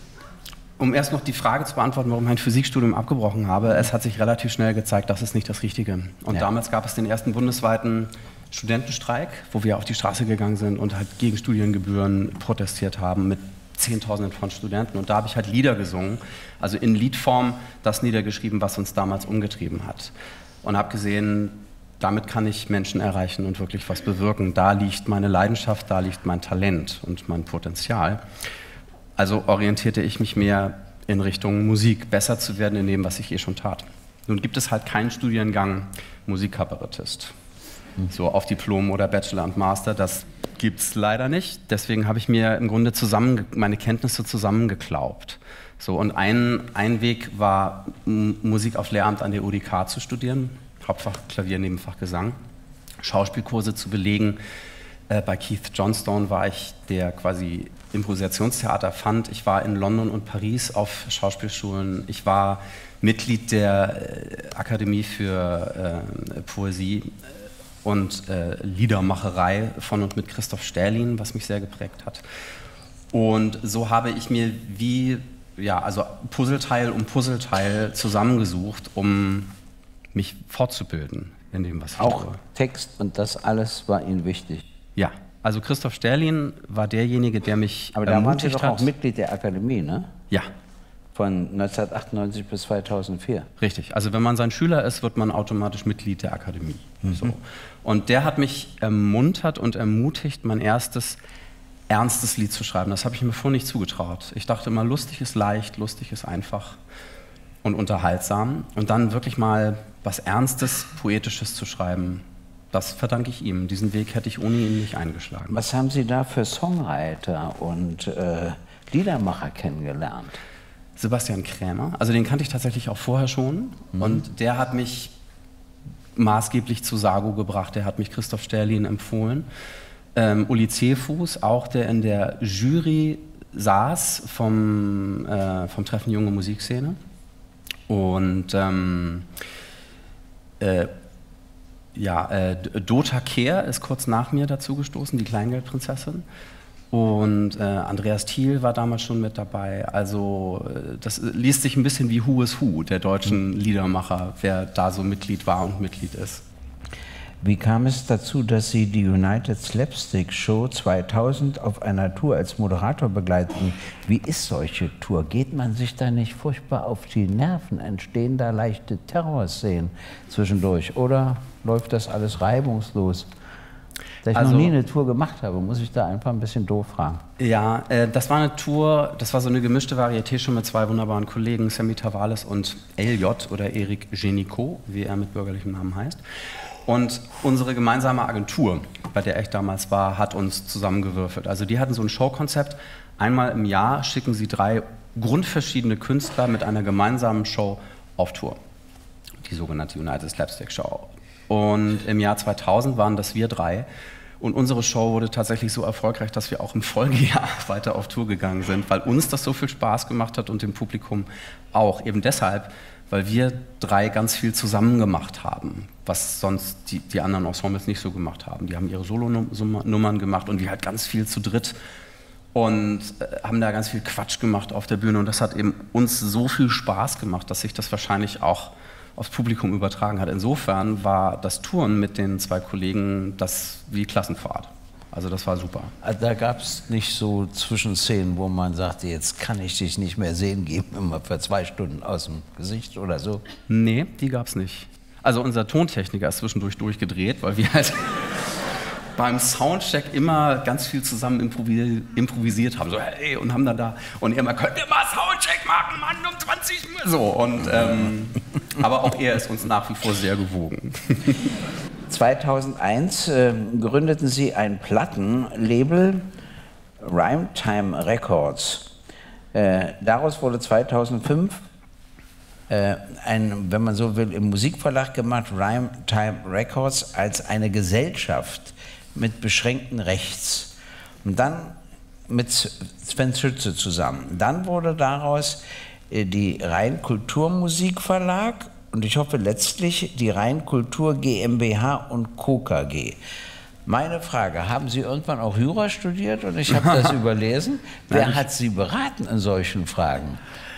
um erst noch die Frage zu beantworten, warum ich mein Physikstudium abgebrochen habe, es hat sich relativ schnell gezeigt, das ist nicht das Richtige. Und ja. damals gab es den ersten bundesweiten Studentenstreik, wo wir auf die Straße gegangen sind und halt gegen Studiengebühren protestiert haben mit Zehntausenden von Studenten. Und da habe ich halt Lieder gesungen, also in Liedform das niedergeschrieben, was uns damals umgetrieben hat. Und habe gesehen, damit kann ich Menschen erreichen und wirklich was bewirken. Da liegt meine Leidenschaft, da liegt mein Talent und mein Potenzial. Also orientierte ich mich mehr in Richtung Musik, besser zu werden in dem, was ich eh schon tat. Nun gibt es halt keinen Studiengang Musikkabarettist. So auf Diplom oder Bachelor und Master, das gibt es leider nicht. Deswegen habe ich mir im Grunde zusammen, meine Kenntnisse zusammengeklaubt. So, und ein, ein Weg war, M- Musik auf Lehramt an der U D K zu studieren, Hauptfach Klavier, Nebenfach Gesang, Schauspielkurse zu belegen. Äh, bei Keith Johnstone war ich, der quasi Improvisationstheater fand. Ich war in London und Paris auf Schauspielschulen. Ich war Mitglied der äh, Akademie für äh, Poesie und äh, Liedermacherei von und mit Christoph Stählin, was mich sehr geprägt hat. Und so habe ich mir wie, ja, also Puzzleteil um Puzzleteil zusammengesucht, um mich fortzubilden in dem, was ich Auch tue. Text und das alles war Ihnen wichtig? Ja, also Christoph Stählin war derjenige, der mich Aber da waren Sie ermutigt doch hat. auch Mitglied der Akademie, ne? Ja. Von neunzehnhundertachtundneunzig bis zweitausendvier. Richtig. Also wenn man sein Schüler ist, wird man automatisch Mitglied der Akademie. Mhm. So. Und der hat mich ermuntert und ermutigt, mein erstes ernstes Lied zu schreiben. Das habe ich mir vorher nicht zugetraut. Ich dachte immer, lustig ist leicht, lustig ist einfach und unterhaltsam. Und dann wirklich mal was Ernstes, Poetisches zu schreiben, das verdanke ich ihm. Diesen Weg hätte ich ohne ihn nicht eingeschlagen. Was haben Sie da für Songwriter und äh, Liedermacher kennengelernt? Sebastian Krämer, also den kannte ich tatsächlich auch vorher schon. Mhm. Und der hat mich maßgeblich zu Sago gebracht, der hat mich Christoph Sterlin empfohlen. Ähm, Uli Zierfuß, auch der in der Jury saß vom, äh, vom Treffen Junge Musikszene. Und ähm, äh, ja, äh, Dota Kehr ist kurz nach mir dazugestoßen, die Kleingeldprinzessin. Und äh, Andreas Thiel war damals schon mit dabei. Also äh, das liest sich ein bisschen wie Who is Who der deutschen Liedermacher, wer da so Mitglied war und Mitglied ist. Wie kam es dazu, dass Sie die United Slapstick Show zweitausend auf einer Tour als Moderator begleiten? Wie ist solche Tour? Geht man sich da nicht furchtbar auf die Nerven? Entstehen da leichte Terrorszenen zwischendurch? Oder läuft das alles reibungslos? Da ich also, noch nie eine Tour gemacht habe, muss ich da einfach ein bisschen doof fragen. Ja, äh, das war eine Tour, das war so eine gemischte Varieté schon mit zwei wunderbaren Kollegen, Sammy Tavales und L J oder Eric Génicot, wie er mit bürgerlichem Namen heißt. Und unsere gemeinsame Agentur, bei der ich damals war, hat uns zusammengewürfelt. Also die hatten so ein Showkonzept. Einmal im Jahr schicken sie drei grundverschiedene Künstler mit einer gemeinsamen Show auf Tour. Die sogenannte United Slapstick Show. Und im Jahr zweitausend waren das wir drei. Und unsere Show wurde tatsächlich so erfolgreich, dass wir auch im Folgejahr weiter auf Tour gegangen sind, weil uns das so viel Spaß gemacht hat und dem Publikum auch. Eben deshalb, weil wir drei ganz viel zusammen gemacht haben, was sonst die, die anderen Ensembles nicht so gemacht haben. Die haben ihre Solo-Nummern gemacht und wir halt ganz viel zu dritt und äh, haben da ganz viel Quatsch gemacht auf der Bühne. Und das hat eben uns so viel Spaß gemacht, dass sich das wahrscheinlich auch aufs Publikum übertragen hat. Insofern war das Touren mit den zwei Kollegen das wie Klassenfahrt. Also das war super. Also da gab es nicht so Zwischenszenen, wo man sagte, jetzt kann ich dich nicht mehr sehen, gib mir mal für zwei Stunden aus dem Gesicht oder so? Nee, die gab es nicht. Also unser Tontechniker ist zwischendurch durchgedreht, weil wir halt beim Soundcheck immer ganz viel zusammen improvisiert, improvisiert haben. So, hey, und haben dann da, und er immer, könnt ihr mal Soundcheck machen, Mann, um zwanzig Minuten. So, und, ähm, aber auch er ist uns nach wie vor sehr gewogen. zweitausendeins äh, gründeten Sie ein Plattenlabel, Rhymetime Records. Äh, daraus wurde zweitausendfünf äh, ein, wenn man so will, im Musikverlag gemacht, Rhymetime Records, als eine Gesellschaft mit beschränkten Rechts. Und dann mit Sven Schütze zusammen. Dann wurde daraus äh, die Rheinkulturmusik Verlag und ich hoffe letztlich die Rheinkultur GmbH und Co. K G. Meine Frage, haben Sie irgendwann auch Jura studiert und ich habe das überlesen? Wer hat Sie beraten in solchen Fragen?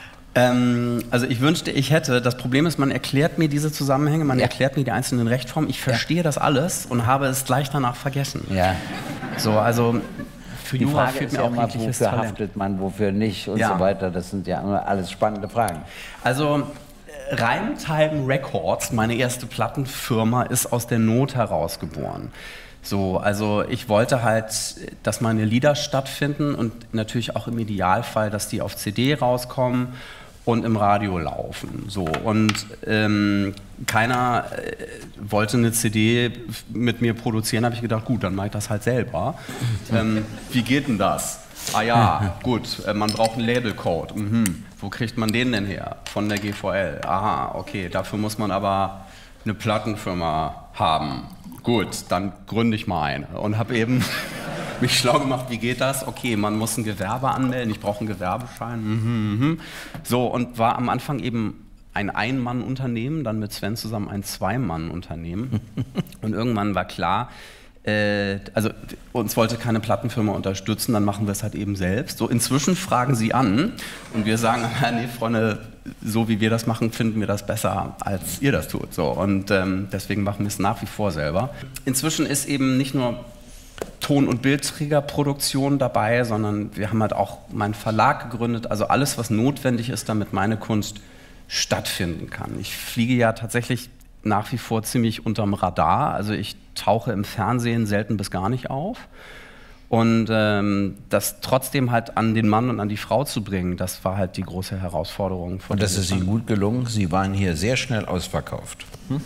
Ähm, also ich wünschte, ich hätte. Das Problem ist, man erklärt mir diese Zusammenhänge, man ja. erklärt mir die einzelnen Rechtsformen. Ich verstehe ja. das alles und habe es gleich danach vergessen. Ja. So, also für die Jura Frage fehlt ist mir ja auch immer, wofür Talent. haftet man, wofür nicht und ja. so weiter. Das sind ja alles spannende Fragen. Also Rhymetime Records, meine erste Plattenfirma, ist aus der Not heraus geboren. So, also ich wollte halt, dass meine Lieder stattfinden und natürlich auch im Idealfall, dass die auf C D rauskommen und im Radio laufen. So, und ähm, keiner äh, wollte eine C D mit mir produzieren, habe ich gedacht, gut, dann mache ich das halt selber. ähm, wie geht denn das? Ah ja, gut, äh, man braucht einen Labelcode. Mhm. Wo kriegt man den denn her? Von der G V L. Aha, okay, dafür muss man aber eine Plattenfirma haben. Gut, dann gründe ich mal eine und habe eben mich schlau gemacht, wie geht das? Okay, man muss ein Gewerbe anmelden, ich brauche einen Gewerbeschein. Mhm, mhm. So, und war am Anfang eben ein Ein-Mann-Unternehmen, dann mit Sven zusammen ein Zwei-Mann-Unternehmen. Und irgendwann war klar, äh, also uns wollte keine Plattenfirma unterstützen, dann machen wir es halt eben selbst. So, inzwischen fragen sie an und wir sagen, nee, Freunde, so wie wir das machen, finden wir das besser, als ihr das tut. So, und ähm, deswegen machen wir es nach wie vor selber. Inzwischen ist eben nicht nur Ton- und Bildträgerproduktion dabei, sondern wir haben halt auch meinen Verlag gegründet, also alles, was notwendig ist, damit meine Kunst stattfinden kann. Ich fliege ja tatsächlich nach wie vor ziemlich unterm Radar, also ich tauche im Fernsehen selten bis gar nicht auf. Und ähm, das trotzdem halt an den Mann und an die Frau zu bringen, das war halt die große Herausforderung. Und das ist Ihnen gut gelungen. Sie waren hier sehr schnell ausverkauft. Hm?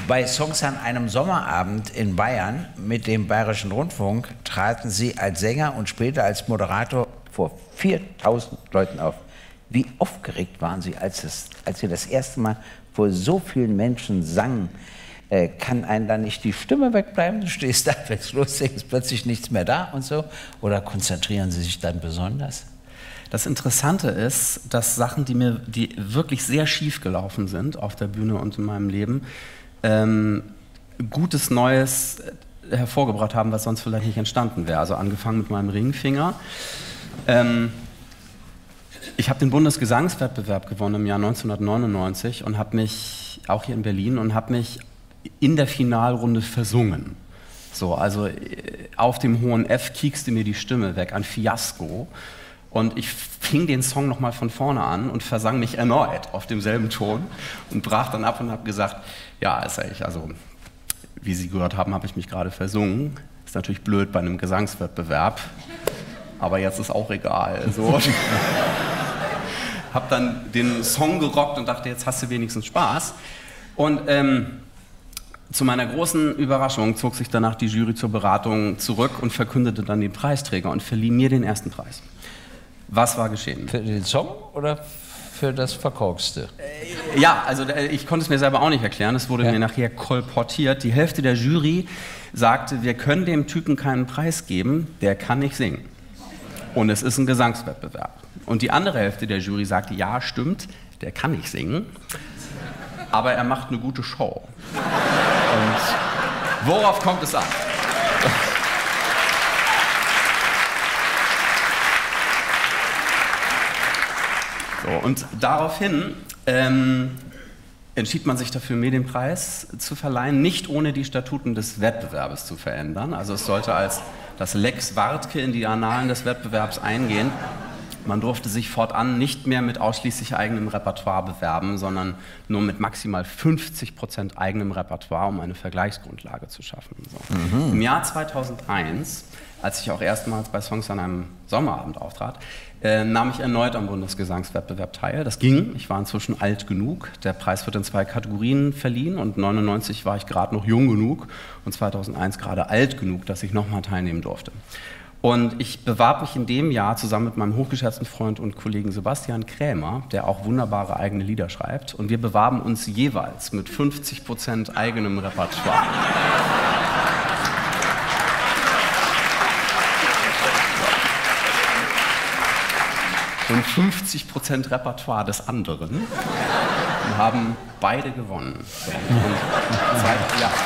Bei Songs an einem Sommerabend in Bayern mit dem Bayerischen Rundfunk traten Sie als Sänger und später als Moderator vor viertausend Leuten auf. Wie aufgeregt waren Sie, als, es, als Sie das erste Mal vor so vielen Menschen sangen? Äh, kann einem dann nicht die Stimme wegbleiben? Du stehst da, wenn es losgeht, ist plötzlich nichts mehr da und so? Oder konzentrieren Sie sich dann besonders? Das Interessante ist, dass Sachen, die mir die wirklich sehr schief gelaufen sind auf der Bühne und in meinem Leben, ähm, Gutes Neues hervorgebracht haben, was sonst vielleicht nicht entstanden wäre. Also angefangen mit meinem Ringfinger. Ähm, ich habe den Bundesgesangswettbewerb gewonnen im Jahr neunzehnhundertneunundneunzig und habe mich, auch hier in Berlin, und habe mich in der Finalrunde versungen. So, also auf dem hohen F kiekste mir die Stimme weg, ein Fiasko. Und ich fing den Song nochmal von vorne an und versang mich erneut auf demselben Ton und brach dann ab und habe gesagt, ja, ist eigentlich, also wie Sie gehört haben, habe ich mich gerade versungen. Ist natürlich blöd bei einem Gesangswettbewerb, aber jetzt ist auch egal. So. Habe dann den Song gerockt und dachte, jetzt hast du wenigstens Spaß. Und ähm, zu meiner großen Überraschung zog sich danach die Jury zur Beratung zurück und verkündete dann den Preisträger und verlieh mir den ersten Preis. Was war geschehen? Für den Song oder für das Verkorkste? Äh, ja, also äh, ich konnte es mir selber auch nicht erklären. Es wurde ja. mir nachher kolportiert. Die Hälfte der Jury sagte, wir können dem Typen keinen Preis geben, der kann nicht singen. Und es ist ein Gesangswettbewerb. Und die andere Hälfte der Jury sagte, ja, stimmt, der kann nicht singen, aber er macht eine gute Show. Und worauf kommt es an? So, und daraufhin ähm, entschied man sich dafür, mir den Preis zu verleihen, nicht ohne die Statuten des Wettbewerbes zu verändern. Also es sollte als das Lex Wartke in die Annalen des Wettbewerbs eingehen. Man durfte sich fortan nicht mehr mit ausschließlich eigenem Repertoire bewerben, sondern nur mit maximal fünfzig Prozent eigenem Repertoire, um eine Vergleichsgrundlage zu schaffen. So. Mhm. Im Jahr zweitausendeins, als ich auch erstmals bei Songs an einem Sommerabend auftrat, äh, nahm ich erneut am Bundesgesangswettbewerb teil. Das ging, ich war inzwischen alt genug. Der Preis wird in zwei Kategorien verliehen und neunundneunzig war ich gerade noch jung genug und zweitausendeins gerade alt genug, dass ich nochmal teilnehmen durfte. Und ich bewarb mich in dem Jahr zusammen mit meinem hochgeschätzten Freund und Kollegen Sebastian Krämer, der auch wunderbare eigene Lieder schreibt. Und wir bewarben uns jeweils mit fünfzig Prozent eigenem Repertoire. Und fünfzig Prozent Repertoire des anderen und haben beide gewonnen. So. Und zwei, ja.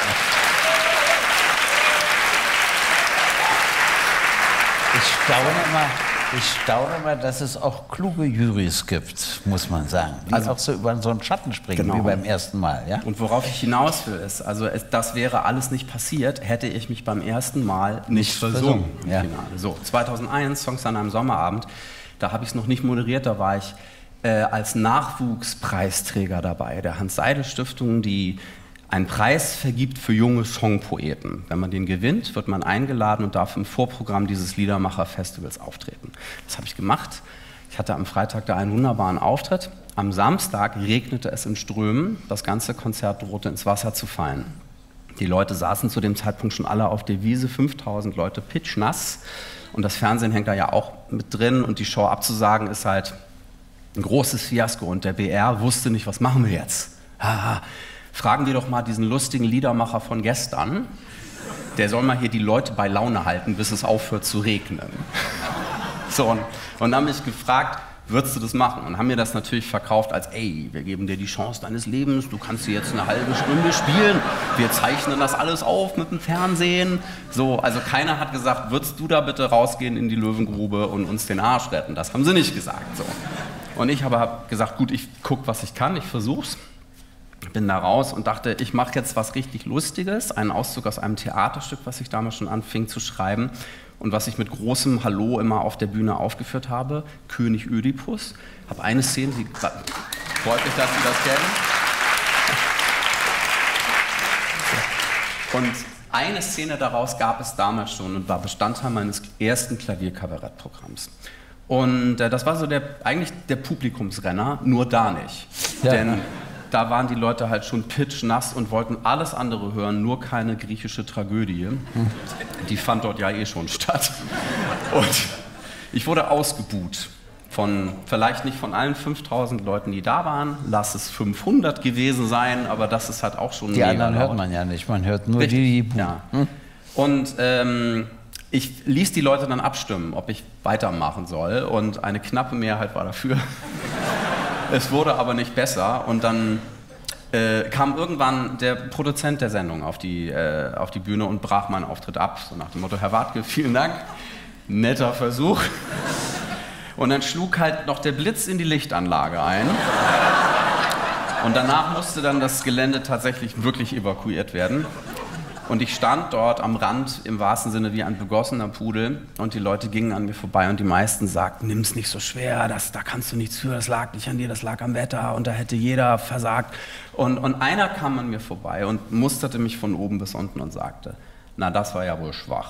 Ich staune immer, ich staune immer, dass es auch kluge Jurys gibt, muss man sagen, die also auch so über so einen Schatten springen, genau, wie beim ersten Mal. Ja? Und worauf ich hinaus will, ist, also es, das wäre alles nicht passiert, hätte ich mich beim ersten Mal nicht, nicht versungen. Im ja. Finale. So, zweitausendeins, Songs an einem Sommerabend, da habe ich es noch nicht moderiert, da war ich äh, als Nachwuchspreisträger dabei, der Hans-Seidel-Stiftung, die einen Preis vergibt für junge Songpoeten. Wenn man den gewinnt, wird man eingeladen und darf im Vorprogramm dieses Liedermacher-Festivals auftreten. Das habe ich gemacht. Ich hatte am Freitag da einen wunderbaren Auftritt. Am Samstag regnete es in Strömen. Das ganze Konzert drohte ins Wasser zu fallen. Die Leute saßen zu dem Zeitpunkt schon alle auf der Wiese, fünftausend Leute pitschnass. Und das Fernsehen hängt da ja auch mit drin. Und die Show abzusagen ist halt ein großes Fiasko. Und der B R wusste nicht, was machen wir jetzt? Haha. Fragen wir doch mal diesen lustigen Liedermacher von gestern, der soll mal hier die Leute bei Laune halten, bis es aufhört zu regnen. So, und, und dann habe ich gefragt, würdest du das machen? Und haben mir das natürlich verkauft als, ey, wir geben dir die Chance deines Lebens, du kannst hier jetzt eine halbe Stunde spielen, wir zeichnen das alles auf mit dem Fernsehen. So, also keiner hat gesagt, würdest du da bitte rausgehen in die Löwengrube und uns den Arsch retten? Das haben sie nicht gesagt. So. Und ich habe gesagt, gut, ich gucke, was ich kann, ich versuch's. Bin da raus und dachte, ich mache jetzt was richtig Lustiges, einen Auszug aus einem Theaterstück, was ich damals schon anfing zu schreiben und was ich mit großem Hallo immer auf der Bühne aufgeführt habe, König Ödipus. Habe eine Szene, die freut mich, dass Sie das kennen. Und eine Szene daraus gab es damals schon und war Bestandteil meines ersten Klavierkabarettprogramms. Und äh, das war so der, eigentlich der Publikumsrenner, nur da nicht. Ja. Denn da waren die Leute halt schon pitschnass und wollten alles andere hören, nur keine griechische Tragödie. Die fand dort ja eh schon statt. Und ich wurde ausgebuht. Von, vielleicht nicht von allen fünftausend Leuten, die da waren, lass es fünfhundert gewesen sein, aber das ist halt auch schon Die mega anderen laut. hört man ja nicht, man hört nur Richtig, die, die ja. hm? Und ähm, ich ließ die Leute dann abstimmen, ob ich weitermachen soll, und eine knappe Mehrheit war dafür. Es wurde aber nicht besser, und dann äh, kam irgendwann der Produzent der Sendung auf die, äh, auf die Bühne und brach meinen Auftritt ab, so nach dem Motto: Herr Wartke, vielen Dank, netter Versuch. Und dann schlug halt noch der Blitz in die Lichtanlage ein. Und danach musste dann das Gelände tatsächlich wirklich evakuiert werden. Und ich stand dort am Rand, im wahrsten Sinne wie ein begossener Pudel, und die Leute gingen an mir vorbei und die meisten sagten: Nimm's nicht so schwer, das, da kannst du nichts für, das lag nicht an dir, das lag am Wetter und da hätte jeder versagt. Und, und einer kam an mir vorbei und musterte mich von oben bis unten und sagte: Na, das war ja wohl schwach.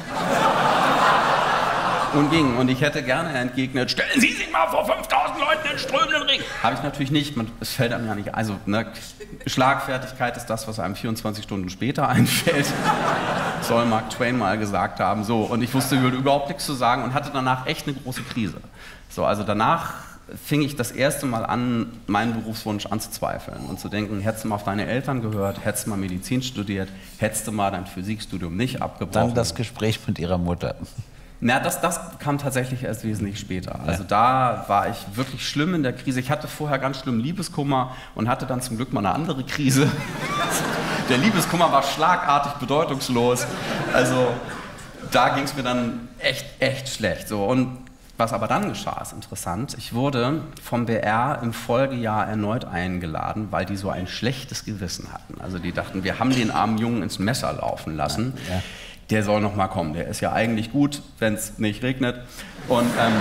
Und ging. Und ich hätte gerne entgegnet: Stellen Sie sich mal vor fünftausend Leuten in strömenden Regen. Habe ich natürlich nicht. Man, es fällt einem ja nicht. Also, ne, Schlagfertigkeit ist das, was einem vierundzwanzig Stunden später einfällt. Soll Mark Twain mal gesagt haben. So. Und ich wusste überhaupt nichts zu sagen und hatte danach echt eine große Krise. So, also danach fing ich das erste Mal an, meinen Berufswunsch anzuzweifeln und zu denken: Hättest du mal auf deine Eltern gehört, hättest du mal Medizin studiert, hättest du mal dein Physikstudium nicht abgebrochen. Dann das Gespräch mit ihrer Mutter. Na, das, das kam tatsächlich erst wesentlich später. Also da war ich wirklich schlimm in der Krise. Ich hatte vorher ganz schlimm Liebeskummer und hatte dann zum Glück mal eine andere Krise. Der Liebeskummer war schlagartig bedeutungslos. Also da ging es mir dann echt, echt schlecht. So. Und was aber dann geschah, ist interessant. Ich wurde vom B R im Folgejahr erneut eingeladen, weil die so ein schlechtes Gewissen hatten. Also die dachten, wir haben den armen Jungen ins Messer laufen lassen. Ja, ja. Der soll noch mal kommen. Der ist ja eigentlich gut, wenn es nicht regnet. Und ähm,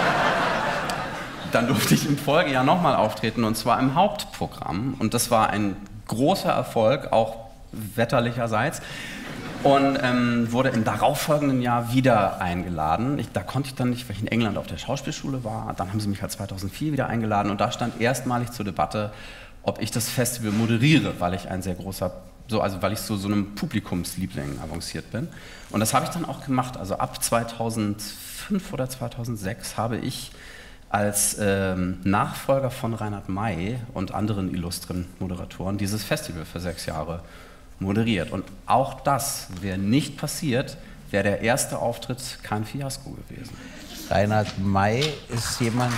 dann durfte ich im Folgejahr noch mal auftreten, und zwar im Hauptprogramm. Und das war ein großer Erfolg, auch wetterlicherseits. Und ähm, wurde im darauffolgenden Jahr wieder eingeladen. Ich, da konnte ich dann nicht, weil ich in England auf der Schauspielschule war. Dann haben sie mich halt zweitausendvier wieder eingeladen. Und da stand erstmalig zur Debatte, ob ich das Festival moderiere, weil ich ein sehr großer So, also weil ich so, so einem Publikumsliebling avanciert bin. Und das habe ich dann auch gemacht. Also ab zweitausendfünf oder zweitausendsechs habe ich als ähm, Nachfolger von Reinhard May und anderen illustren Moderatoren dieses Festival für sechs Jahre moderiert. Und auch das wäre nicht passiert, wäre der erste Auftritt kein Fiasko gewesen. Reinhard May ist jemand...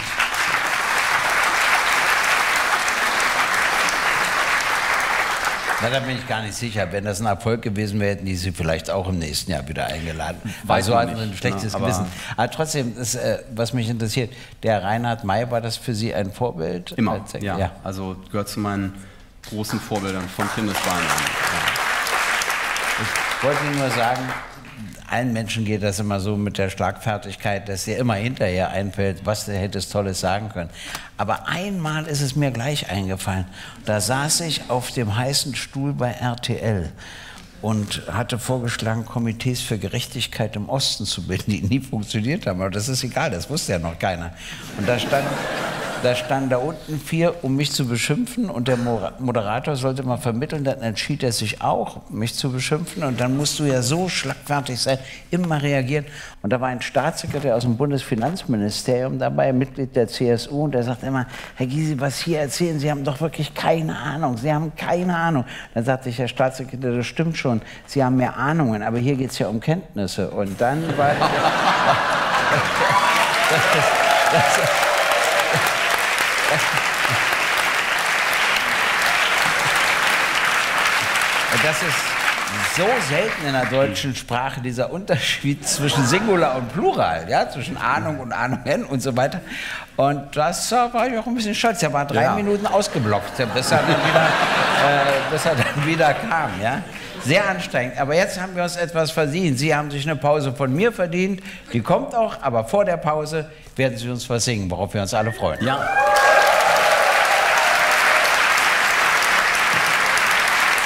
Na, da bin ich gar nicht sicher. Wenn das ein Erfolg gewesen wäre, hätten die sie vielleicht auch im nächsten Jahr wieder eingeladen. Weil so hat man ein schlechtes ne, Gewissen. Aber trotzdem, das, äh, was mich interessiert, der Reinhard May, war das für Sie ein Vorbild? Immer, ja. ja. Also gehört zu meinen großen Vorbildern von Kindesbeinen an. Ja. Ich wollte Ihnen nur sagen, allen Menschen geht das immer so mit der Schlagfertigkeit, dass dir immer hinterher einfällt, was du hättest Tolles sagen können. Aber einmal ist es mir gleich eingefallen. Da saß ich auf dem heißen Stuhl bei R T L und hatte vorgeschlagen, Komitees für Gerechtigkeit im Osten zu bilden, die nie funktioniert haben. Aber das ist egal, das wusste ja noch keiner. Und da stand... Da standen da unten vier, um mich zu beschimpfen, und der Moderator sollte mal vermitteln, dann entschied er sich auch, mich zu beschimpfen, und dann musst du ja so schlagfertig sein, immer reagieren. Und da war ein Staatssekretär aus dem Bundesfinanzministerium dabei, Mitglied der C S U, und der sagt immer: Herr Gysi, was Sie erzählen, Sie haben doch wirklich keine Ahnung, Sie haben keine Ahnung. Dann sagte ich: Herr Staatssekretär, das stimmt schon, Sie haben mehr Ahnungen, aber hier geht es ja um Kenntnisse. Und dann war... das, das, das, Das ist so selten in der deutschen Sprache, dieser Unterschied zwischen Singular und Plural, ja, zwischen Ahnung und Ahnungen und so weiter. Und das äh, war ich auch ein bisschen stolz. Er war drei ja. Minuten ausgeblockt, bis er, dann wieder, äh, bis er dann wieder kam. Ja. Sehr anstrengend. Aber jetzt haben wir uns etwas verdient. Sie haben sich eine Pause von mir verdient. Die kommt auch, aber vor der Pause werden Sie uns was singen, worauf wir uns alle freuen. Ja.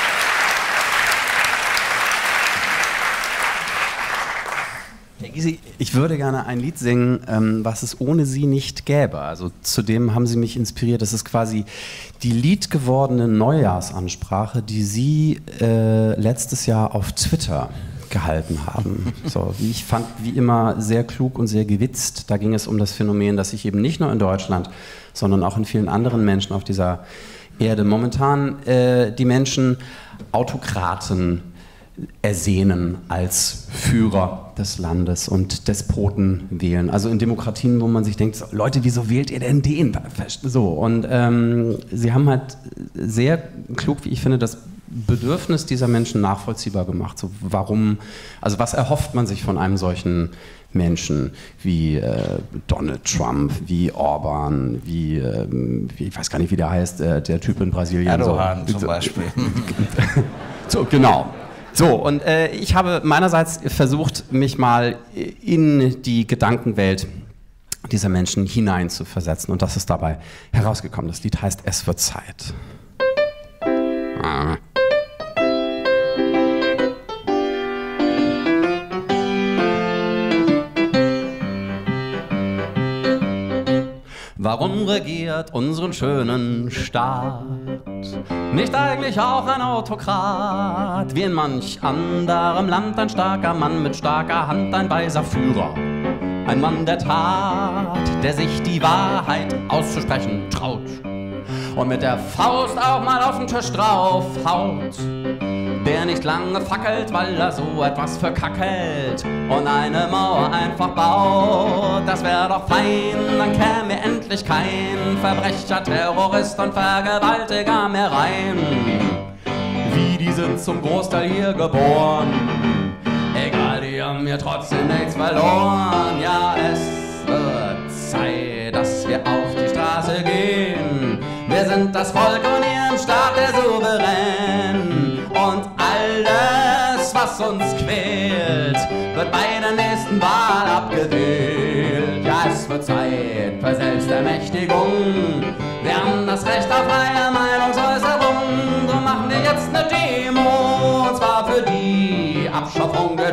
Herr Gysi, Ich würde gerne ein Lied singen, ähm, was es ohne Sie nicht gäbe. Also zudem haben Sie mich inspiriert. Das ist quasi die liedgewordene Neujahrsansprache, die Sie äh, letztes Jahr auf Twitter gehalten haben. So, wie ich fand, wie immer sehr klug und sehr gewitzt. Da ging es um das Phänomen, dass sich eben nicht nur in Deutschland, sondern auch in vielen anderen Menschen auf dieser Erde momentan äh, die Menschen Autokraten ersehnen als Führer des Landes und Despoten wählen. Also in Demokratien, wo man sich denkt, so, Leute, wieso wählt ihr denn den? So, und ähm, sie haben halt sehr klug, wie ich finde, das Bedürfnis dieser Menschen nachvollziehbar gemacht. So, warum, also was erhofft man sich von einem solchen Menschen wie äh, Donald Trump, wie Orban, wie, äh, wie, ich weiß gar nicht, wie der heißt, äh, der Typ in Brasilien. Erdogan so. zum Beispiel. So, genau. So, und äh, ich habe meinerseits versucht, mich mal in die Gedankenwelt dieser Menschen hinein zu versetzen. Und das ist dabei herausgekommen. Das Lied heißt Es wird Zeit. Ah. Warum regiert unseren schönen Staat nicht eigentlich auch ein Autokrat? Wie in manch anderem Land ein starker Mann mit starker Hand, ein weiser Führer, ein Mann der Tat, der sich die Wahrheit auszusprechen traut und mit der Faust auch mal auf den Tisch draufhaut. Der nicht lange fackelt, weil er so etwas verkackelt und eine Mauer einfach baut. Das wäre doch fein, dann käme endlich kein Verbrecher, Terrorist und Vergewaltiger mehr rein. Wie, die sind zum Großteil hier geboren. Egal, die haben mir trotzdem nichts verloren. Ja, es wird Zeit, dass wir auf die Straße gehen. Wir sind das Volk und ihren Staat der Souverän. Und alles, was uns quält, wird bei der nächsten Wahl abgewählt. Ja, es wird Zeit für Selbstermächtigung. Wir haben das Recht auf freie Meinungsäußerung. Drum machen wir jetzt eine Demo, und zwar für die Abschaffung der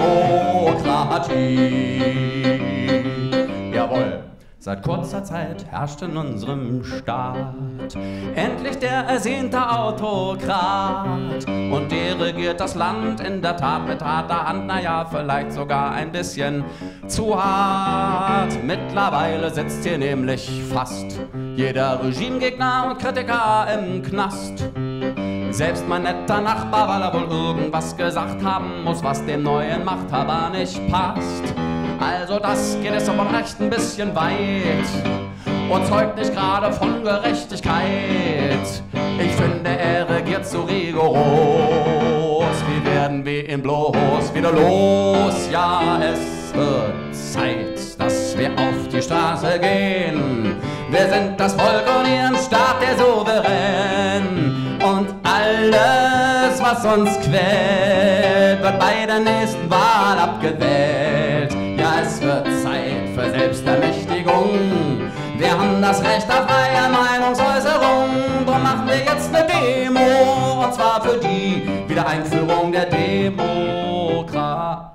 Demokratie. Jawohl. Seit kurzer Zeit herrscht in unserem Staat endlich der ersehnte Autokrat. Und der regiert das Land in der Tat mit harter Hand, naja, vielleicht sogar ein bisschen zu hart. Mittlerweile sitzt hier nämlich fast jeder Regimegegner und Kritiker im Knast. Selbst mein netter Nachbar, weil er wohl irgendwas gesagt haben muss, was dem neuen Machthaber nicht passt. Also das geht jetzt aber recht ein bisschen weit und zeugt nicht gerade von Gerechtigkeit. Ich finde, er regiert zu rigoros. Wie werden wir ihn bloß wieder los? Ja, es wird Zeit, dass wir auf die Straße gehen. Wir sind das Volk und ihren Staat der Souverän. Und alles, was uns quält, wird bei der nächsten Wahl abgewählt. Ja, es wird Zeit für Selbstermächtigung. Wir haben das Recht auf freie Meinungsäußerung. Drum machen wir jetzt eine Demo, und zwar für die Wiedereinführung der Demokratie.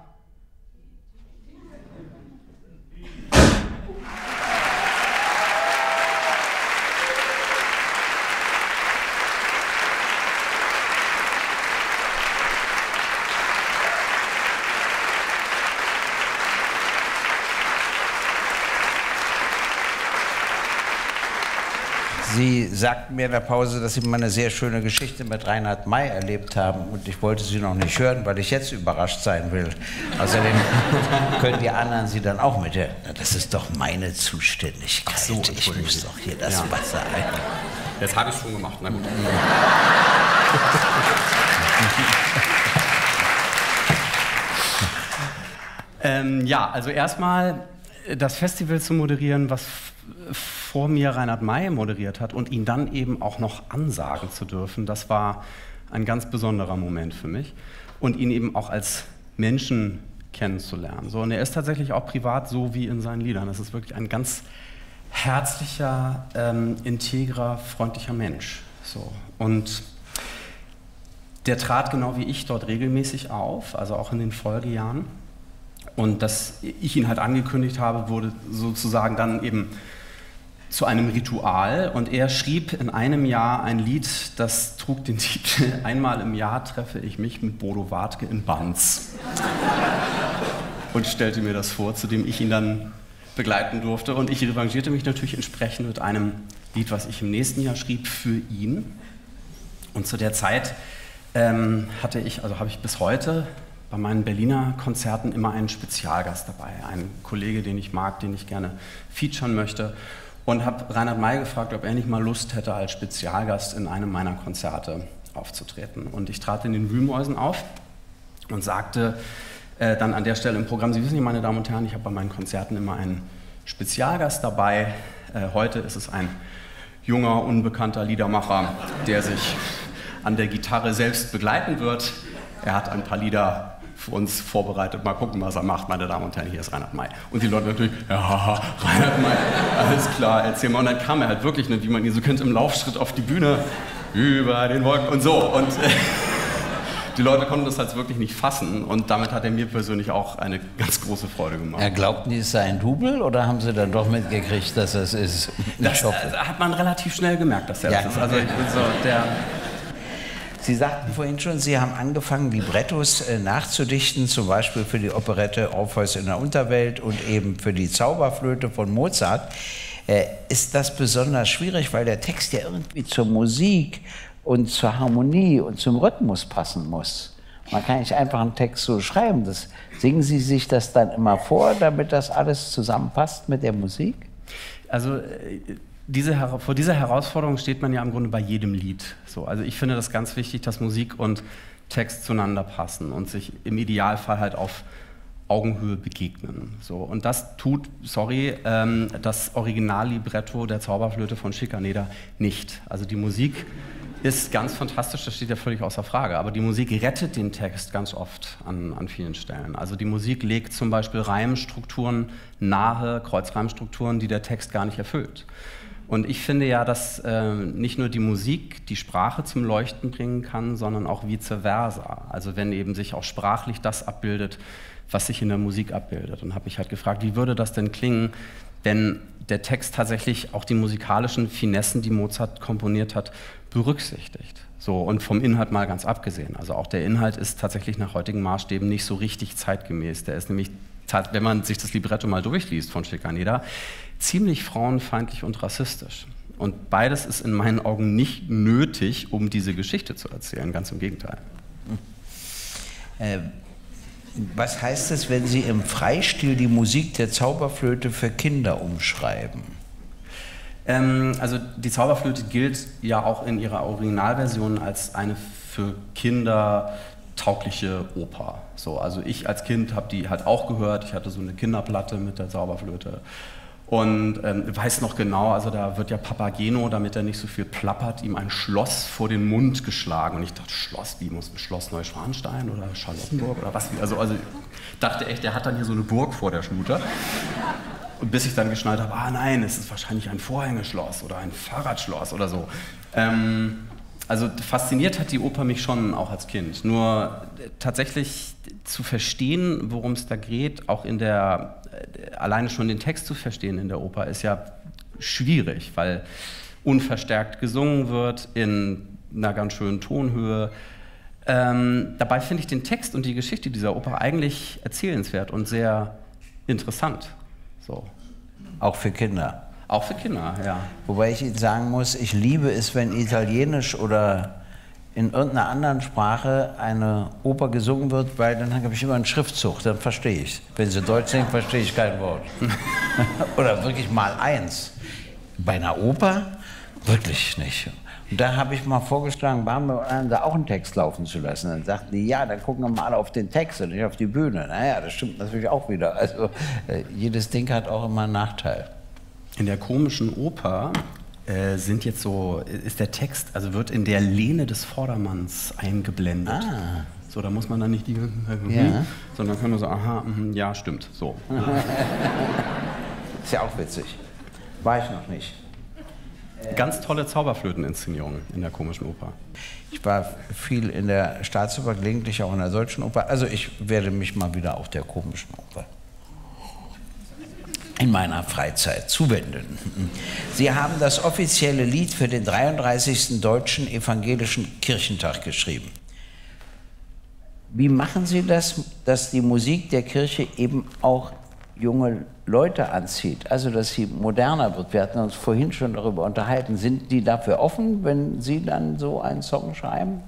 Sie sagten mir in der Pause, dass Sie mal eine sehr schöne Geschichte mit Reinhard May erlebt haben und ich wollte Sie noch nicht hören, weil ich jetzt überrascht sein will. Außerdem können die anderen Sie dann auch mit. Das ist doch meine Zuständigkeit. Ach so, ich muss doch hier das ja. Wasser ein. Das habe ich schon gemacht, na gut. ähm, ja, also erstmal das Festival zu moderieren, was vor mir Reinhard May moderiert hat und ihn dann eben auch noch ansagen zu dürfen, das war ein ganz besonderer Moment für mich und ihn eben auch als Menschen kennenzulernen. So, und er ist tatsächlich auch privat so wie in seinen Liedern. Das ist wirklich ein ganz herzlicher, ähm, integrer, freundlicher Mensch. So. Und der trat genau wie ich dort regelmäßig auf, also auch in den Folgejahren. Und dass ich ihn halt angekündigt habe, wurde sozusagen dann eben zu einem Ritual. Und er schrieb in einem Jahr ein Lied, das trug den Titel "Einmal im Jahr treffe ich mich mit Bodo Wartke in Banz." Und stellte mir das vor, zu dem ich ihn dann begleiten durfte. Und ich revanchierte mich natürlich entsprechend mit einem Lied, was ich im nächsten Jahr schrieb für ihn. Und zu der Zeit ähm, hatte ich, also habe ich bis heute bei meinen Berliner Konzerten immer einen Spezialgast dabei, einen Kollege, den ich mag, den ich gerne featuren möchte, und habe Reinhard May gefragt, ob er nicht mal Lust hätte, als Spezialgast in einem meiner Konzerte aufzutreten. Und ich trat in den Wühlmäusen auf und sagte äh, dann an der Stelle im Programm: Sie wissen ja, meine Damen und Herren, ich habe bei meinen Konzerten immer einen Spezialgast dabei. Äh, heute ist es ein junger, unbekannter Liedermacher, der sich an der Gitarre selbst begleiten wird. Er hat ein paar Lieder für uns vorbereitet. Mal gucken, was er macht, meine Damen und Herren. Hier ist Reinhard May. Und die Leute natürlich: Ja, Reinhard May, alles klar, erzähl mal. Und dann kam er halt wirklich, wie man ihn so kennt, im Laufschritt auf die Bühne, über den Wolken und so. Und äh, die Leute konnten das halt wirklich nicht fassen. Und damit hat er mir persönlich auch eine ganz große Freude gemacht. Ja, glaubten die, es sei ein Double, oder haben sie dann doch mitgekriegt, dass es ist? Das äh, hat man relativ schnell gemerkt, dass er ja. das ist. Also ich bin so der... Sie sagten vorhin schon, Sie haben angefangen, Librettos äh, nachzudichten, zum Beispiel für die Operette Orpheus in der Unterwelt und eben für die Zauberflöte von Mozart. Äh, ist das besonders schwierig, weil der Text ja irgendwie zur Musik und zur Harmonie und zum Rhythmus passen muss? Man kann nicht einfach einen Text so schreiben. Das, singen Sie sich das dann immer vor, damit das alles zusammenpasst mit der Musik? Also... Äh, Diese, vor dieser Herausforderung steht man ja im Grunde bei jedem Lied. So, also ich finde das ganz wichtig, dass Musik und Text zueinander passen und sich im Idealfall halt auf Augenhöhe begegnen. So, und das tut, sorry, ähm, das Originallibretto der Zauberflöte von Schikaneder nicht. Also die Musik ist ganz fantastisch, das steht ja völlig außer Frage, aber die Musik rettet den Text ganz oft an, an vielen Stellen. Also die Musik legt zum Beispiel Reimstrukturen nahe, Kreuzreimstrukturen, die der Text gar nicht erfüllt. Und ich finde ja, dass äh, nicht nur die Musik die Sprache zum Leuchten bringen kann, sondern auch vice versa. Also wenn eben sich auch sprachlich das abbildet, was sich in der Musik abbildet. Und habe mich halt gefragt, wie würde das denn klingen, wenn der Text tatsächlich auch die musikalischen Finessen, die Mozart komponiert hat, berücksichtigt. So, und vom Inhalt mal ganz abgesehen. Also auch der Inhalt ist tatsächlich nach heutigen Maßstäben nicht so richtig zeitgemäß. Der ist nämlich, wenn man sich das Libretto mal durchliest von Schikaneder, ziemlich frauenfeindlich und rassistisch. Und beides ist in meinen Augen nicht nötig, um diese Geschichte zu erzählen, ganz im Gegenteil. Äh, was heißt es, wenn Sie im Freistil die Musik der Zauberflöte für Kinder umschreiben? Ähm, also die Zauberflöte gilt ja auch in ihrer Originalversion als eine für Kinder taugliche Oper. So, also ich als Kind habe die halt auch gehört. Ich hatte so eine Kinderplatte mit der Zauberflöte. Und ähm, weiß noch genau, also da wird ja Papageno, damit er nicht so viel plappert, ihm ein Schloss vor den Mund geschlagen. Und ich dachte, Schloss, wie muss Schloss Neuschwanstein oder Charlottenburg oder was? Also, also dachte echt, der hat dann hier so eine Burg vor der Schnute. Und bis ich dann geschnallt habe, ah nein, es ist wahrscheinlich ein Vorhängeschloss oder ein Fahrradschloss oder so. Ähm, also fasziniert hat die Oper mich schon auch als Kind. Nur tatsächlich zu verstehen, worum es da geht, auch in der, alleine schon den Text zu verstehen in der Oper, ist ja schwierig, weil unverstärkt gesungen wird in einer ganz schönen Tonhöhe. Ähm, dabei finde ich den Text und die Geschichte dieser Oper eigentlich erzählenswert und sehr interessant. So. Auch für Kinder? Auch für Kinder, ja. Wobei ich Ihnen sagen muss, ich liebe es, wenn Italienisch oder in irgendeiner anderen Sprache eine Oper gesungen wird, weil dann habe ich immer einen Schriftzug, dann verstehe ich es. Wenn sie Deutsch singen, verstehe ich kein Wort. Oder wirklich mal eins. Bei einer Oper wirklich nicht. Und da habe ich mal vorgeschlagen, da auch einen Text laufen zu lassen. Dann sagten die, ja, dann gucken wir mal alle auf den Text und nicht auf die Bühne. Naja, das stimmt natürlich auch wieder. Also äh, jedes Ding hat auch immer einen Nachteil. In der komischen Oper äh, sind jetzt so, ist der Text, also wird in der Lehne des Vordermanns eingeblendet. Ah. So, da muss man dann nicht die ganze Zeit, Ja. sondern kann man so, aha, mh, ja, stimmt, so. Ist ja auch witzig. War ich noch nicht. Ganz tolle Zauberflöteninszenierung in der Komischen Oper. Ich war viel in der Staatsoper, gelegentlich auch in der Deutschen Oper. Also ich werde mich mal wieder auch der Komischen Oper in meiner Freizeit zuwenden. Sie haben das offizielle Lied für den dreiunddreißigsten Deutschen Evangelischen Kirchentag geschrieben. Wie machen Sie das, dass die Musik der Kirche eben auch junge Leute anzieht, also dass sie moderner wird? Wir hatten uns vorhin schon darüber unterhalten. Sind die dafür offen, wenn Sie dann so einen Song schreiben?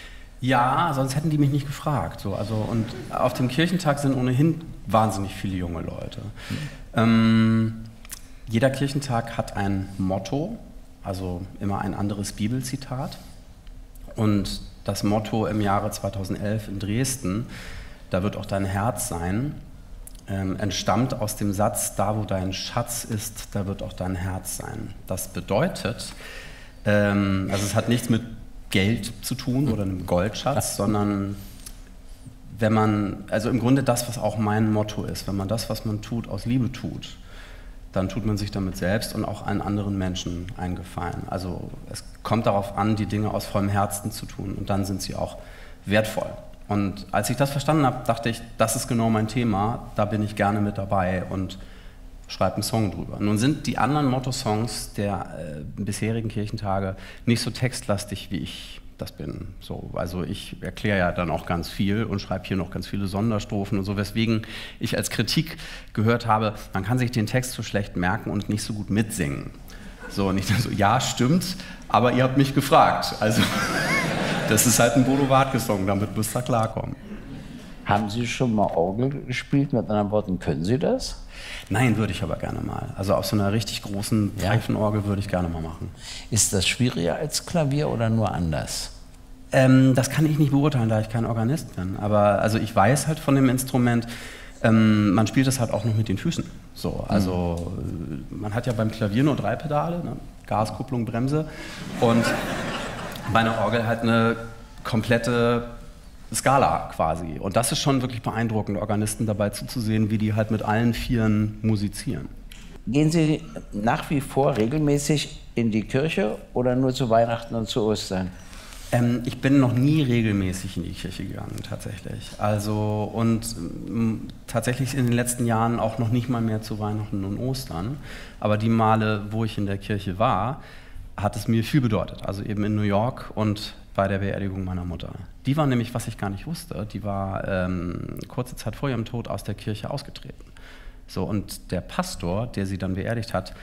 Ja, sonst hätten die mich nicht gefragt. So, also, und auf dem Kirchentag sind ohnehin wahnsinnig viele junge Leute. Mhm. Ähm, jeder Kirchentag hat ein Motto, also immer ein anderes Bibelzitat. Und das Motto im Jahre zweitausendelf in Dresden, da wird auch dein Herz sein, ähm, entstammt aus dem Satz, da wo dein Schatz ist, da wird auch dein Herz sein. Das bedeutet, ähm, also es hat nichts mit Geld zu tun oder einem Goldschatz, sondern wenn man, also im Grunde das, was auch mein Motto ist, wenn man das, was man tut, aus Liebe tut, dann tut man sich damit selbst und auch allen anderen Menschen einen Gefallen. Also es kommt darauf an, die Dinge aus vollem Herzen zu tun und dann sind sie auch wertvoll. Und als ich das verstanden habe, dachte ich, das ist genau mein Thema, da bin ich gerne mit dabei und schreibe einen Song drüber. Nun sind die anderen Motto-Songs der äh, bisherigen Kirchentage nicht so textlastig, wie ich das bin. So, also ich erkläre ja dann auch ganz viel und schreibe hier noch ganz viele Sonderstrophen und so, weswegen ich als Kritik gehört habe, man kann sich den Text so schlecht merken und nicht so gut mitsingen. So, und ich dann so, ja, stimmt, aber ihr habt mich gefragt. Also, das ist halt ein Bodo Wartke-Song, damit müsst ihr klarkommen. Haben Sie schon mal Orgel gespielt? Mit anderen Worten, können Sie das? Nein, würde ich aber gerne mal. Also auf so einer richtig großen Pfeifenorgel würde ich gerne mal machen. Ist das schwieriger als Klavier oder nur anders? Ähm, das kann ich nicht beurteilen, da ich kein Organist bin. Aber also ich weiß halt von dem Instrument, ähm, man spielt das halt auch noch mit den Füßen. So, also mhm. man hat ja beim Klavier nur drei Pedale, ne? Gas, Kupplung, Bremse. Und bei einer Orgel halt eine komplette Skala quasi. Und das ist schon wirklich beeindruckend, Organisten dabei zuzusehen, wie die halt mit allen Vieren musizieren. Gehen Sie nach wie vor regelmäßig in die Kirche oder nur zu Weihnachten und zu Ostern? Ähm, ich bin noch nie regelmäßig in die Kirche gegangen, tatsächlich. Also, und ähm, tatsächlich in den letzten Jahren auch noch nicht mal mehr zu Weihnachten und Ostern. Aber die Male, wo ich in der Kirche war, hat es mir viel bedeutet. Also eben in New York und bei der Beerdigung meiner Mutter. Die war nämlich, was ich gar nicht wusste, die war ähm, kurze Zeit vor ihrem Tod aus der Kirche ausgetreten. So, und der Pastor, der sie dann beerdigt hat,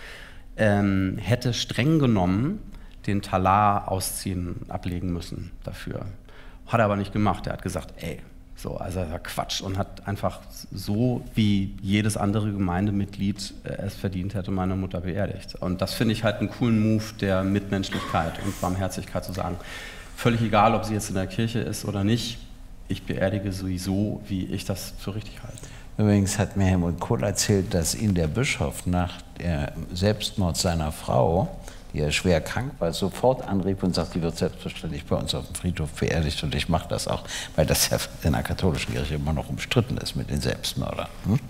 ähm, hätte streng genommen den Talar ausziehen, ablegen müssen dafür. Hat er aber nicht gemacht. Er hat gesagt, ey, so, also das war Quatsch und hat einfach so, wie jedes andere Gemeindemitglied äh, es verdient hätte, meine Mutter beerdigt. Und das finde ich halt einen coolen Move der Mitmenschlichkeit und Barmherzigkeit zu sagen, völlig egal, ob sie jetzt in der Kirche ist oder nicht, ich beerdige sowieso, wie ich das für richtig halte. Übrigens hat mir Helmut Kohl erzählt, dass ihn der Bischof nach dem Selbstmord seiner Frau, die ja schwer krank war, sofort anrief und sagt, die wird selbstverständlich bei uns auf dem Friedhof beerdigt und ich mache das auch, weil das ja in der katholischen Kirche immer noch umstritten ist mit den Selbstmördern. Hm?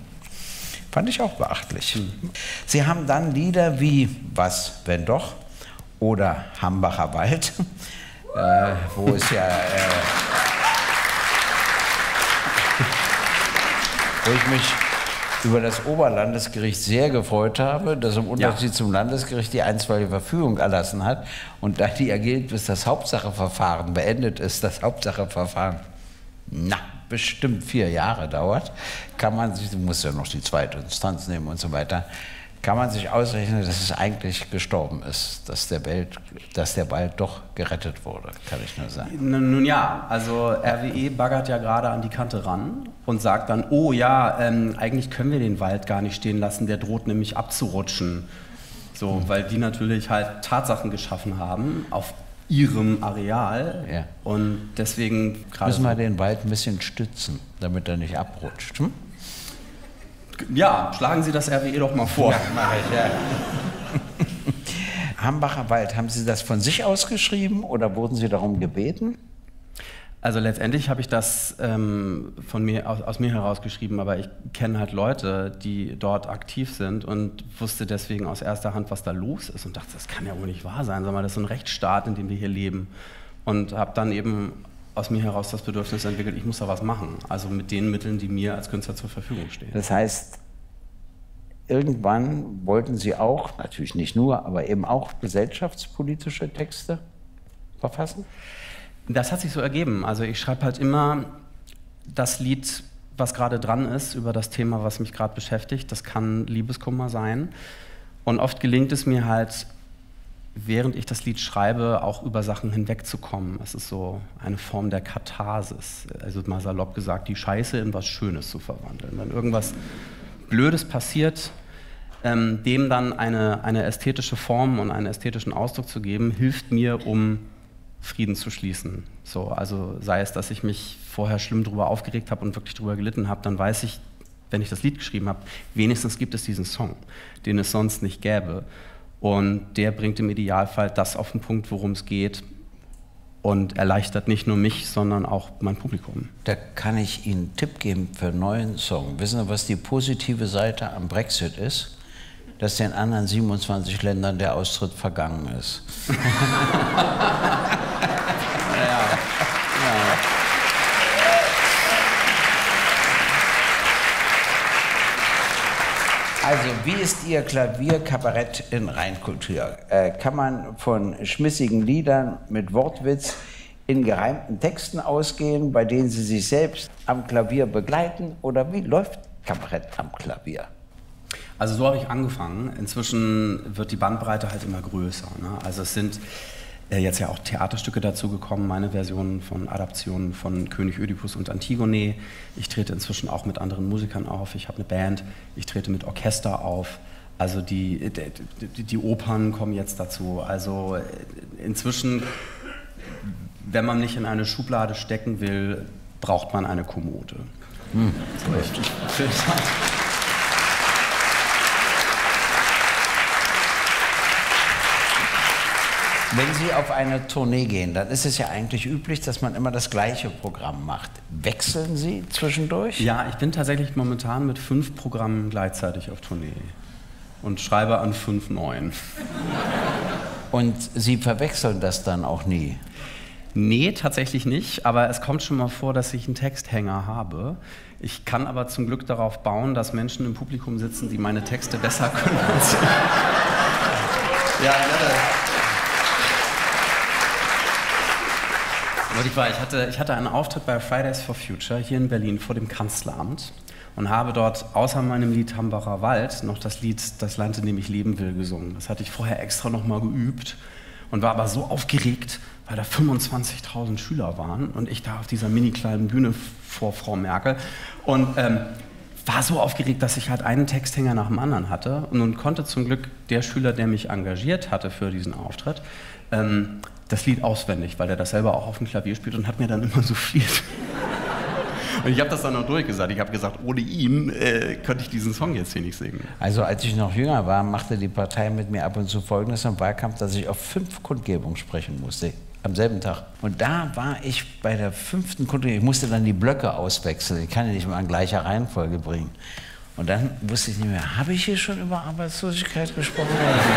Fand ich auch beachtlich. Hm. Sie haben dann Lieder wie Was, wenn doch oder Hambacher Wald, äh, wo es ja... Äh, wo ich mich über das Oberlandesgericht sehr gefreut habe, das im Unterschied ja. zum Landesgericht die einstweilige Verfügung erlassen hat. Und da die ja gilt, bis das Hauptsacheverfahren beendet ist, das Hauptsacheverfahren, na, bestimmt vier Jahre dauert, kann man sich, du musst ja noch die zweite Instanz nehmen und so weiter, kann man sich ausrechnen, dass es eigentlich gestorben ist, dass der, Welt, dass der Wald doch gerettet wurde, kann ich nur sagen. Nun ja, also R W E baggert ja gerade an die Kante ran und sagt dann, oh ja, ähm, eigentlich können wir den Wald gar nicht stehen lassen, der droht nämlich abzurutschen. So, mhm. Weil die natürlich halt Tatsachen geschaffen haben auf ihrem Areal ja. und deswegen gerade... Müssen wir den Wald ein bisschen stützen, damit er nicht abrutscht. Hm? Ja, schlagen Sie das R W E doch mal vor. Ja, mach ich, ja. Hambacher Wald, haben Sie das von sich aus geschrieben oder wurden Sie darum gebeten? Also letztendlich habe ich das ähm, von mir, aus, aus mir herausgeschrieben, aber ich kenne halt Leute, die dort aktiv sind und wusste deswegen aus erster Hand, was da los ist und dachte, das kann ja wohl nicht wahr sein, sag mal, das ist so ein Rechtsstaat, in dem wir hier leben. Und habe dann eben aus mir heraus das Bedürfnis entwickelt, ich muss da was machen, also mit den Mitteln, die mir als Künstler zur Verfügung stehen. Das heißt, irgendwann wollten Sie auch, natürlich nicht nur, aber eben auch gesellschaftspolitische Texte verfassen? Das hat sich so ergeben. Also ich schreibe halt immer das Lied, was gerade dran ist, über das Thema, was mich gerade beschäftigt. Das kann Liebeskummer sein. Und oft gelingt es mir halt, während ich das Lied schreibe, auch über Sachen hinwegzukommen. Es ist so eine Form der Katharsis. Also mal salopp gesagt, die Scheiße in was Schönes zu verwandeln. Wenn irgendwas Blödes passiert, ähm, dem dann eine, eine ästhetische Form und einen ästhetischen Ausdruck zu geben, hilft mir, um Frieden zu schließen. So, also sei es, dass ich mich vorher schlimm darüber aufgeregt habe und wirklich darüber gelitten habe, dann weiß ich, wenn ich das Lied geschrieben habe, wenigstens gibt es diesen Song, den es sonst nicht gäbe. Und der bringt im Idealfall das auf den Punkt, worum es geht und erleichtert nicht nur mich, sondern auch mein Publikum. Da kann ich Ihnen einen Tipp geben für einen neuen Song. Wissen Sie, was die positive Seite am Brexit ist? Dass den anderen siebenundzwanzig Ländern der Austritt vergangen ist. Ja, ja. Also, wie ist Ihr Klavierkabarett in Rheinkultur? Äh, kann man von schmissigen Liedern mit Wortwitz in gereimten Texten ausgehen, bei denen Sie sich selbst am Klavier begleiten? Oder wie läuft Kabarett am Klavier? Also so habe ich angefangen. Inzwischen wird die Bandbreite halt immer größer. Ne? Also es sind äh, jetzt ja auch Theaterstücke dazu gekommen, meine Versionen von Adaptionen von König Ödipus und Antigone. Ich trete inzwischen auch mit anderen Musikern auf. Ich habe eine Band, ich trete mit Orchester auf. Also die, die, die Opern kommen jetzt dazu. Also inzwischen, wenn man nicht in eine Schublade stecken will, braucht man eine Kommode. Hm. So richtig. Wenn Sie auf eine Tournee gehen, dann ist es ja eigentlich üblich, dass man immer das gleiche Programm macht. Wechseln Sie zwischendurch? Ja, ich bin tatsächlich momentan mit fünf Programmen gleichzeitig auf Tournee und schreibe an fünf neuen. Und Sie verwechseln das dann auch nie? Nee, tatsächlich nicht, aber es kommt schon mal vor, dass ich einen Texthänger habe. Ich kann aber zum Glück darauf bauen, dass Menschen im Publikum sitzen, die meine Texte besser können als ich. Ja, ja. Ich, war, ich, hatte, ich hatte einen Auftritt bei Fridays for Future hier in Berlin vor dem Kanzleramt und habe dort außer meinem Lied Hambacher Wald noch das Lied Das Land, in dem ich leben will gesungen. Das hatte ich vorher extra nochmal geübt und war aber so aufgeregt, weil da fünfundzwanzigtausend Schüler waren und ich da auf dieser mini kleinen Bühne vor Frau Merkel und ähm, war so aufgeregt, dass ich halt einen Texthänger nach dem anderen hatte und nun konnte zum Glück der Schüler, der mich engagiert hatte für diesen Auftritt, ähm, das Lied auswendig, weil er das selber auch auf dem Klavier spielt und hat mir dann immer souffliert. Und ich habe das dann noch durchgesagt. Ich habe gesagt, ohne ihn äh, könnte ich diesen Song jetzt hier nicht singen. Also als ich noch jünger war, machte die Partei mit mir ab und zu Folgendes im Wahlkampf, dass ich auf fünf Kundgebungen sprechen musste, am selben Tag. Und da war ich bei der fünften Kundgebung, ich musste dann die Blöcke auswechseln, ich kann ja nicht mal in gleicher Reihenfolge bringen. Und dann wusste ich nicht mehr, habe ich hier schon über Arbeitslosigkeit gesprochen?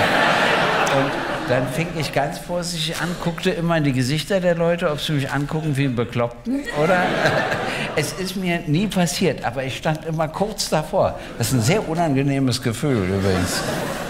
Und dann fing ich ganz vorsichtig an, guckte immer in die Gesichter der Leute, ob sie mich angucken wie einen Bekloppten, oder? Es ist mir nie passiert, aber ich stand immer kurz davor. Das ist ein sehr unangenehmes Gefühl übrigens.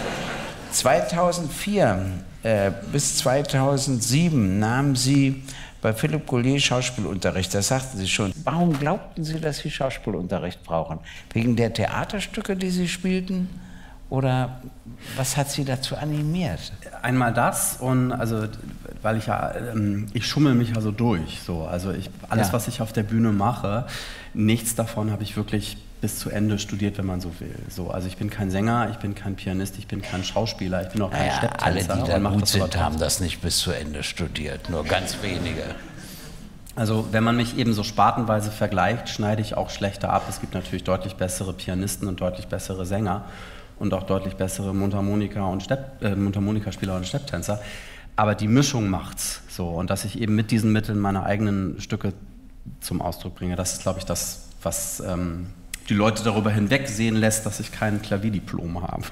zweitausendvier äh, bis zweitausendsieben nahmen Sie bei Philipp Collier Schauspielunterricht. Das sagten Sie schon. Warum glaubten Sie, dass Sie Schauspielunterricht brauchen? Wegen der Theaterstücke, die Sie spielten? Oder was hat Sie dazu animiert? Einmal das und also, weil ich ja, ähm, ich schummel mich ja so durch. So. Also ich, alles, ja. was ich auf der Bühne mache, nichts davon habe ich wirklich bis zu Ende studiert, wenn man so will. So, also ich bin kein Sänger, ich bin kein Pianist, ich bin kein Schauspieler, ich bin auch kein naja, Stepptänzer. Alle, die da gut sind, haben das nicht bis zu Ende studiert, nur ganz wenige. Also wenn man mich eben so spartenweise vergleicht, schneide ich auch schlechter ab. Es gibt natürlich deutlich bessere Pianisten und deutlich bessere Sänger und auch deutlich bessere Mundharmonika- und Stepp, äh, Mundharmonikaspieler und Stepptänzer. Aber die Mischung macht's so. Und dass ich eben mit diesen Mitteln meine eigenen Stücke zum Ausdruck bringe, das ist, glaube ich, das, was ähm, die Leute darüber hinwegsehen lässt, dass ich kein Klavierdiplom habe.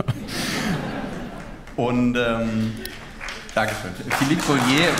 Und ähm, Dankeschön. Philippe Gaulier.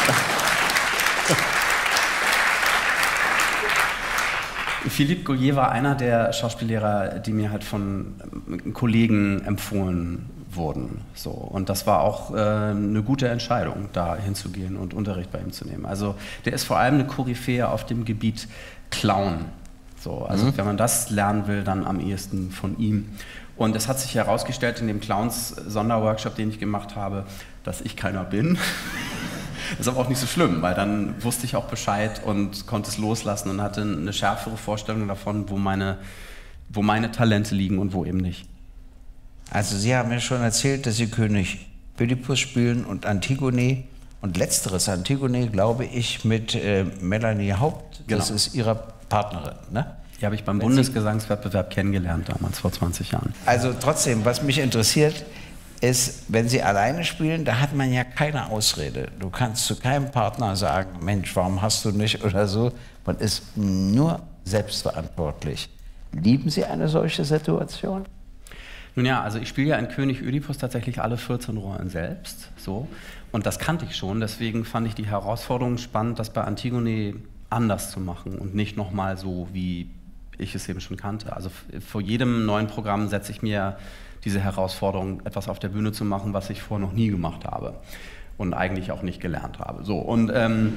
Philippe Gaulier war einer der Schauspiellehrer, die mir halt von Kollegen empfohlen wurden. So. Und das war auch äh, eine gute Entscheidung, da hinzugehen und Unterricht bei ihm zu nehmen. Also der ist vor allem eine Koryphäe auf dem Gebiet Clown. So. Also mhm. wenn man das lernen will, dann am ehesten von ihm. Und es hat sich herausgestellt in dem Clowns-Sonderworkshop, den ich gemacht habe, dass ich keiner bin. Das ist aber auch nicht so schlimm, weil dann wusste ich auch Bescheid und konnte es loslassen und hatte eine schärfere Vorstellung davon, wo meine, wo meine Talente liegen und wo eben nicht. Also Sie haben mir schon erzählt, dass Sie König Ödipus spielen und Antigone. Und letzteres, Antigone, glaube ich, mit äh, Melanie Haupt. Das genau. ist Ihre Partnerin, ne? Die habe ich beim Wenn Bundesgesangswettbewerb kennengelernt, damals vor zwanzig Jahren. Also trotzdem, was mich interessiert, ist, wenn Sie alleine spielen, da hat man ja keine Ausrede. Du kannst zu keinem Partner sagen, Mensch, warum hast du nicht oder so. Man ist nur selbstverantwortlich. Lieben Sie eine solche Situation? Nun ja, also ich spiele ja in König Ödipus tatsächlich alle vierzehn Rollen selbst. So. Und das kannte ich schon, deswegen fand ich die Herausforderung spannend, das bei Antigone anders zu machen und nicht nochmal so, wie ich es eben schon kannte. Also vor jedem neuen Programm setze ich mir diese Herausforderung, etwas auf der Bühne zu machen, was ich vorher noch nie gemacht habe und eigentlich auch nicht gelernt habe. So, und ähm,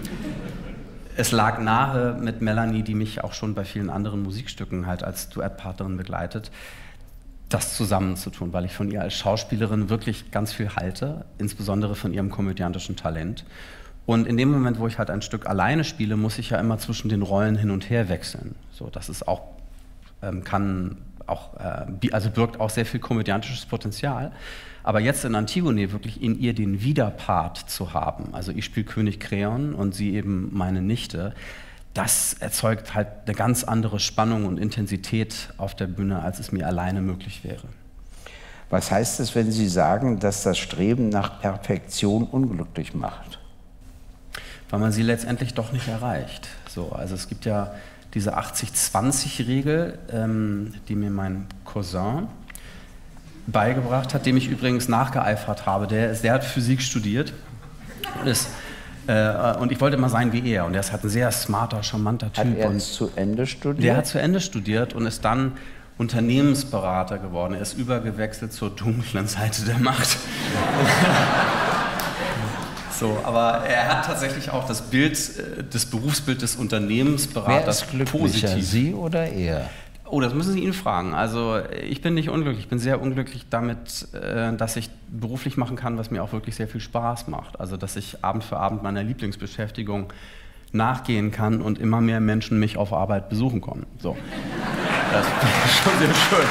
es lag nahe mit Melanie, die mich auch schon bei vielen anderen Musikstücken halt als Duettpartnerin begleitet, das zusammenzutun, weil ich von ihr als Schauspielerin wirklich ganz viel halte, insbesondere von ihrem komödiantischen Talent. Und in dem Moment, wo ich halt ein Stück alleine spiele, muss ich ja immer zwischen den Rollen hin und her wechseln. So, das ist auch, ähm, kann auch, äh, also birgt auch sehr viel komödiantisches Potenzial. Aber jetzt in Antigone wirklich in ihr den Widerpart zu haben, also ich spiele König Kreon und sie eben meine Nichte, das erzeugt halt eine ganz andere Spannung und Intensität auf der Bühne, als es mir alleine möglich wäre. Was heißt es, wenn Sie sagen, dass das Streben nach Perfektion unglücklich macht? Weil man sie letztendlich doch nicht erreicht. So, also es gibt ja diese achtzig zwanzig Regel, ähm, die mir mein Cousin beigebracht hat, dem ich übrigens nachgeeifert habe. Der, ist, der hat Physik studiert und, ist, äh, und ich wollte immer sein wie er. Und er ist halt ein sehr smarter, charmanter Typ. Hat er und zu Ende studiert? Der hat zu Ende studiert und ist dann Unternehmensberater geworden. Er ist übergewechselt zur dunklen Seite der Macht. So, aber er hat tatsächlich auch das Bild, das Berufsbild des Unternehmensberaters Wer ist glücklicher, positiv. Sie oder er? Oh, das müssen Sie ihn fragen. Also ich bin nicht unglücklich. Ich bin sehr unglücklich damit, dass ich beruflich machen kann, was mir auch wirklich sehr viel Spaß macht. Also dass ich Abend für Abend meiner Lieblingsbeschäftigung nachgehen kann und immer mehr Menschen mich auf Arbeit besuchen kommen. So. Das ist schon sehr schön.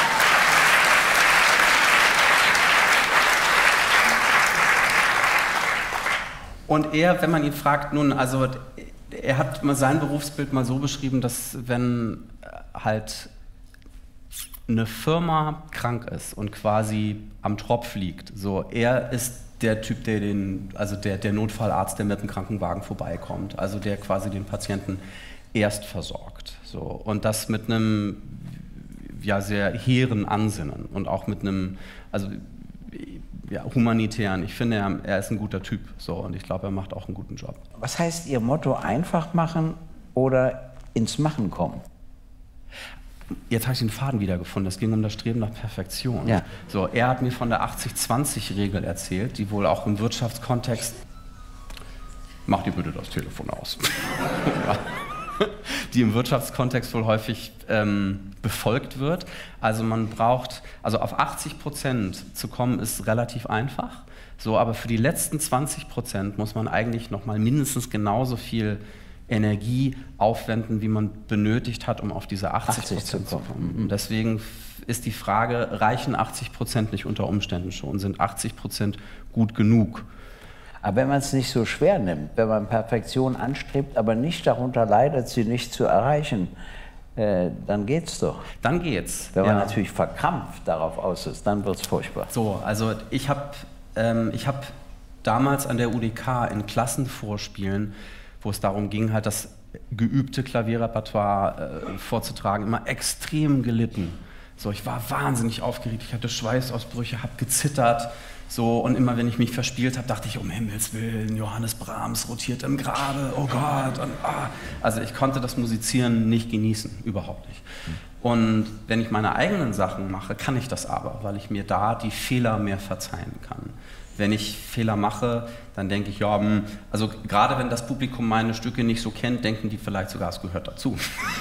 Und er, wenn man ihn fragt, nun, also er hat mal sein Berufsbild mal so beschrieben, dass wenn halt eine Firma krank ist und quasi am Tropf liegt, so er ist der Typ, der den, also der, der Notfallarzt, der mit dem Krankenwagen vorbeikommt, also der quasi den Patienten erst versorgt. So. Und das mit einem ja, sehr hehren Ansinnen und auch mit einem, also ja, humanitären. Ich finde, er, er ist ein guter Typ, so, und ich glaube, er macht auch einen guten Job. Was heißt Ihr Motto, einfach machen oder ins Machen kommen? Jetzt habe ich den Faden wiedergefunden. Es ging um das Streben nach Perfektion. Ja. So, er hat mir von der achtzig zwanzig Regel erzählt, die wohl auch im Wirtschaftskontext... Mach dir bitte das Telefon aus. Ja. Die im Wirtschaftskontext wohl häufig ähm, befolgt wird. Also man braucht, also auf achtzig Prozent zu kommen ist relativ einfach, so, aber für die letzten zwanzig Prozent muss man eigentlich noch mal mindestens genauso viel Energie aufwenden, wie man benötigt hat, um auf diese achtzig Prozent zu kommen. Mhm. Deswegen ist die Frage, reichen achtzig Prozent nicht unter Umständen schon? Sind achtzig Prozent gut genug? Aber wenn man es nicht so schwer nimmt, wenn man Perfektion anstrebt, aber nicht darunter leidet, sie nicht zu erreichen, äh, dann geht's doch. Dann geht's. Wenn man ja. natürlich verkrampft darauf aus ist, dann wird's furchtbar. So, also ich habe ähm, ich hab damals an der U D K in Klassenvorspielen, wo es darum ging, halt das geübte Klavierrepertoire äh, vorzutragen, immer extrem gelitten. So, ich war wahnsinnig aufgeregt, ich hatte Schweißausbrüche, habe gezittert. So, und immer wenn ich mich verspielt habe, dachte ich, um Himmels Willen, Johannes Brahms rotiert im Grabe, oh Gott. Und, ah. Also ich konnte das Musizieren nicht genießen, überhaupt nicht. Und wenn ich meine eigenen Sachen mache, kann ich das aber, weil ich mir da die Fehler mehr verzeihen kann. Wenn ich Fehler mache, dann denke ich, ja, also gerade wenn das Publikum meine Stücke nicht so kennt, denken die vielleicht sogar, es gehört dazu.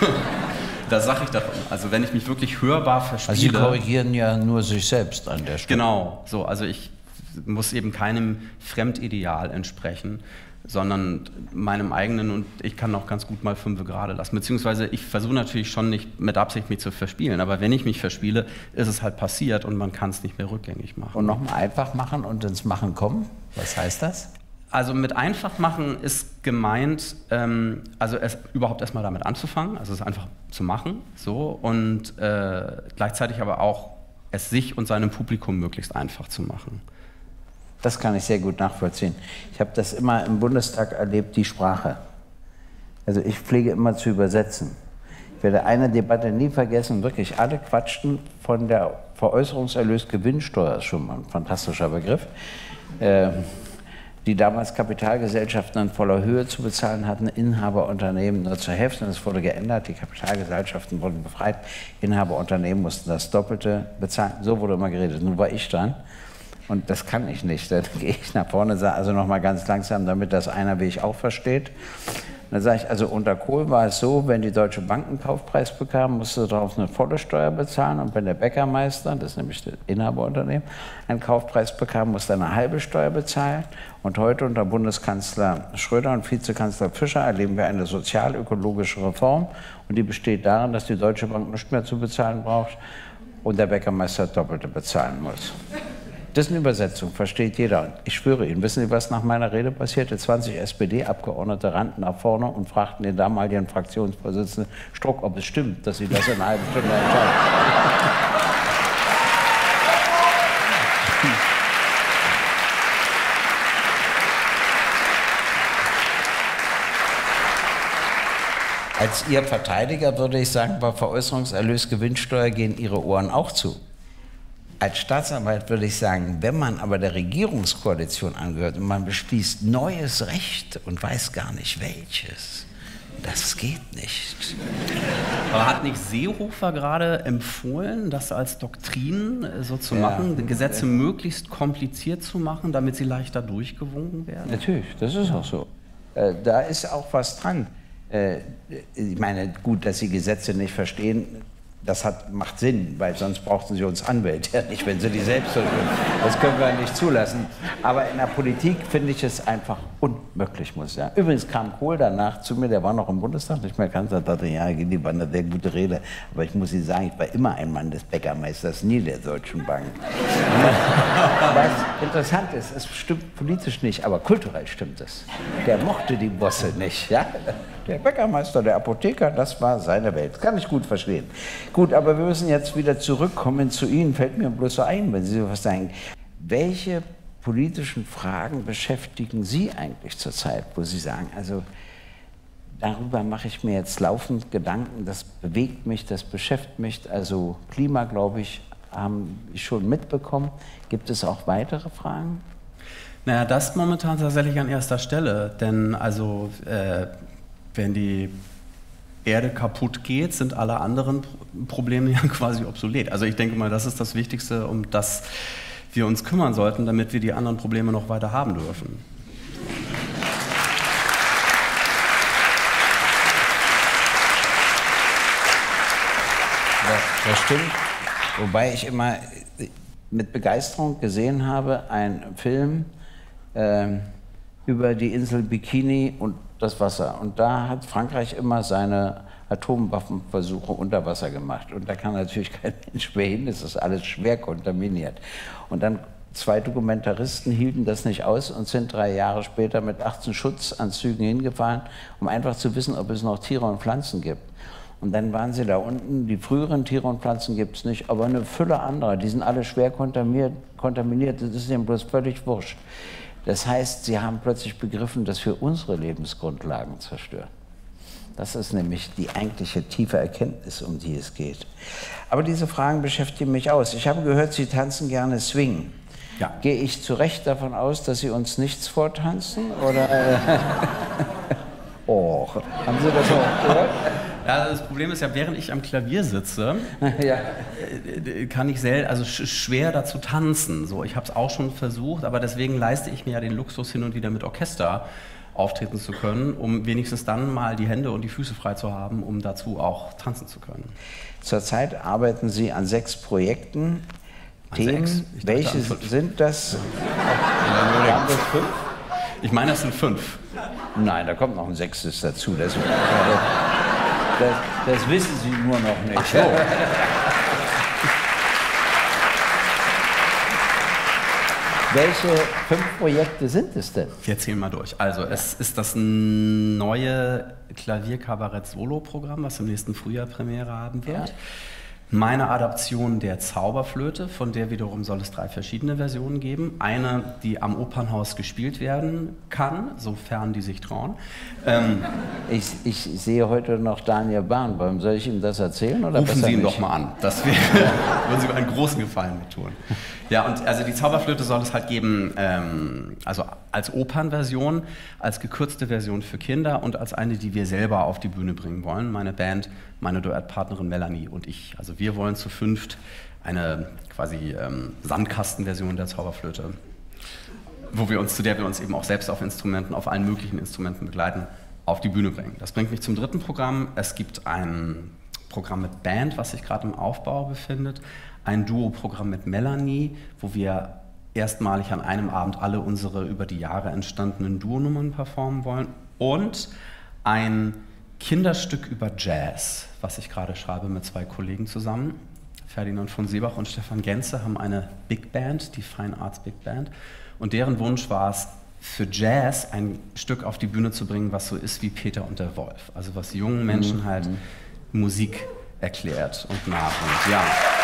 Da sage ich davon. Also wenn ich mich wirklich hörbar verspiele... Also Sie korrigieren ja nur sich selbst an der Stelle. Genau, so, also ich muss eben keinem Fremdideal entsprechen, sondern meinem eigenen, und ich kann auch ganz gut mal fünfe gerade lassen. Beziehungsweise ich versuche natürlich schon nicht mit Absicht mich zu verspielen, aber wenn ich mich verspiele, ist es halt passiert und man kann es nicht mehr rückgängig machen. Und nochmal einfach machen und ins Machen kommen? Was heißt das? Also mit einfach machen ist gemeint, ähm, also es überhaupt erstmal damit anzufangen, also es einfach zu machen, so, und äh, gleichzeitig aber auch es sich und seinem Publikum möglichst einfach zu machen. Das kann ich sehr gut nachvollziehen. Ich habe das immer im Bundestag erlebt, die Sprache. Also ich pflege immer zu übersetzen. Ich werde eine Debatte nie vergessen, wirklich alle quatschten von der Veräußerungserlös-Gewinnsteuer, ist schon mal ein fantastischer Begriff, äh, die damals Kapitalgesellschaften in voller Höhe zu bezahlen hatten, Inhaberunternehmen nur zur Hälfte. Das wurde geändert, die Kapitalgesellschaften wurden befreit, Inhaberunternehmen mussten das Doppelte bezahlen. So wurde immer geredet. Nun war ich dran. Und das kann ich nicht. Dann gehe ich nach vorne, sage also noch mal ganz langsam, damit das einer wie ich auch versteht. Und dann sage ich, also unter Kohl war es so, wenn die Deutsche Bank einen Kaufpreis bekam, musste darauf eine volle Steuer bezahlen. Und wenn der Bäckermeister, das ist nämlich das Inhaberunternehmen, einen Kaufpreis bekam, musste er eine halbe Steuer bezahlen. Und heute unter Bundeskanzler Schröder und Vizekanzler Fischer erleben wir eine sozial-ökologische Reform. Und die besteht darin, dass die Deutsche Bank nichts mehr zu bezahlen braucht und der Bäckermeister das Doppelte bezahlen muss. Das ist eine Übersetzung, versteht jeder. Ich schwöre Ihnen, wissen Sie, was nach meiner Rede passierte? zwanzig S P D-Abgeordnete rannten nach vorne und fragten den damaligen Fraktionsvorsitzenden Struck, ob es stimmt, dass Sie das in einer halben Stunde entscheiden. Als Ihr Verteidiger würde ich sagen, bei Veräußerungserlös-Gewinnsteuer gehen Ihre Ohren auch zu. Als Staatsanwalt würde ich sagen, wenn man aber der Regierungskoalition angehört und man beschließt neues Recht und weiß gar nicht welches, das geht nicht. Aber hat nicht Seehofer gerade empfohlen, das als Doktrin so zu ja. machen, Gesetze möglichst kompliziert zu machen, damit sie leichter durchgewunken werden? Natürlich, das ist auch so. Äh, da ist auch was dran. Äh, ich meine, gut, dass Sie Gesetze nicht verstehen, das hat, macht Sinn, weil sonst brauchten Sie uns Anwälte ja nicht, wenn Sie die selbst so tun. Das können wir nicht zulassen. Aber in der Politik finde ich es einfach unmöglich, muss ich sagen. Übrigens kam Kohl danach zu mir, der war noch im Bundestag, nicht mehr Kanzler, dachte, ja, die war eine sehr gute Rede. Aber ich muss Ihnen sagen, ich war immer ein Mann des Bäckermeisters, nie der Deutschen Bank. Was interessant ist, es stimmt politisch nicht, aber kulturell stimmt es. Der mochte die Bosse nicht, ja? Der Bäckermeister, der Apotheker, das war seine Welt. Kann ich gut verstehen. Gut, aber wir müssen jetzt wieder zurückkommen zu Ihnen. Fällt mir bloß so ein, wenn Sie sowas sagen. Welche politischen Fragen beschäftigen Sie eigentlich zurzeit, wo Sie sagen, also darüber mache ich mir jetzt laufend Gedanken, das bewegt mich, das beschäftigt mich. Also Klima, glaube ich, haben wir schon mitbekommen. Gibt es auch weitere Fragen? Naja, das momentan tatsächlich an erster Stelle, denn also äh, wenn die Erde kaputt geht, sind alle anderen Probleme ja quasi obsolet. Also ich denke mal, das ist das Wichtigste, um das wir uns kümmern sollten, damit wir die anderen Probleme noch weiter haben dürfen. Ja, das stimmt. Wobei ich immer mit Begeisterung gesehen habe, einen Film äh, über die Insel Bikini und das Wasser. Und da hat Frankreich immer seine Atomwaffenversuche unter Wasser gemacht. Und da kann natürlich kein Mensch mehr hin, es ist alles schwer kontaminiert. Und dann zwei Dokumentaristen hielten das nicht aus und sind drei Jahre später mit achtzehn Schutzanzügen hingefahren, um einfach zu wissen, ob es noch Tiere und Pflanzen gibt. Und dann waren sie da unten, die früheren Tiere und Pflanzen gibt es nicht, aber eine Fülle anderer, die sind alle schwer kontaminiert, kontaminiert, das ist ihnen bloß völlig wurscht. Das heißt, Sie haben plötzlich begriffen, dass wir unsere Lebensgrundlagen zerstören. Das ist nämlich die eigentliche tiefe Erkenntnis, um die es geht. Aber diese Fragen beschäftigen mich aus. Ich habe gehört, Sie tanzen gerne Swing. Ja. Gehe ich zu Recht davon aus, dass Sie uns nichts vortanzen? Oder? Äh oh, haben Sie das auch gehört? Ja, das Problem ist ja, während ich am Klavier sitze, ja. kann ich sel also sch schwer dazu tanzen. So, ich habe es auch schon versucht, aber deswegen leiste ich mir ja den Luxus, hin und wieder mit Orchester auftreten zu können, um wenigstens dann mal die Hände und die Füße frei zu haben, um dazu auch tanzen zu können. Zurzeit arbeiten Sie an sechs Projekten. An Themen, sechs? welche sind das? Waren das fünf? Ich meine, das sind fünf. Nein, da kommt noch ein sechstes dazu. Das, das, das wissen Sie nur noch nicht. Ach so. Welche fünf Projekte sind es denn? Wir zählen mal durch. Also es ist das neue Klavierkabarett-Solo-Programm, was im nächsten Frühjahr Premiere haben wird. Ja. Meine Adaption der Zauberflöte, von der wiederum soll es drei verschiedene Versionen geben. Eine, die am Opernhaus gespielt werden kann, sofern die sich trauen. Ähm, ich, ich sehe heute noch Daniel Barenboim. Soll ich ihm das erzählen? Oder rufen Sie ihn nicht? doch mal an. Das wäre, würden Sie einen großen Gefallen mit tun. Ja, und also die Zauberflöte soll es halt geben, ähm, also als Opernversion, als gekürzte Version für Kinder und als eine, die wir selber auf die Bühne bringen wollen. Meine Band, meine Duettpartnerin Melanie und ich. Also wir wollen zu fünft eine quasi ähm, Sandkastenversion der Zauberflöte, wo wir uns, zu der wir uns eben auch selbst auf Instrumenten, auf allen möglichen Instrumenten begleiten, auf die Bühne bringen. Das bringt mich zum dritten Programm. Es gibt ein Programm mit Band, was sich gerade im Aufbau befindet. Ein Duo-Programm mit Melanie, wo wir erstmalig an einem Abend alle unsere über die Jahre entstandenen Duo-Nummern performen wollen. Und ein Kinderstück über Jazz, was ich gerade schreibe mit zwei Kollegen zusammen. Ferdinand von Seebach und Stefan Genze haben eine Big Band, die Fine Arts Big Band. Und deren Wunsch war es, für Jazz ein Stück auf die Bühne zu bringen, was so ist wie Peter und der Wolf. Also was jungen Menschen halt mhm. Musik erklärt und nachbringt. Ja.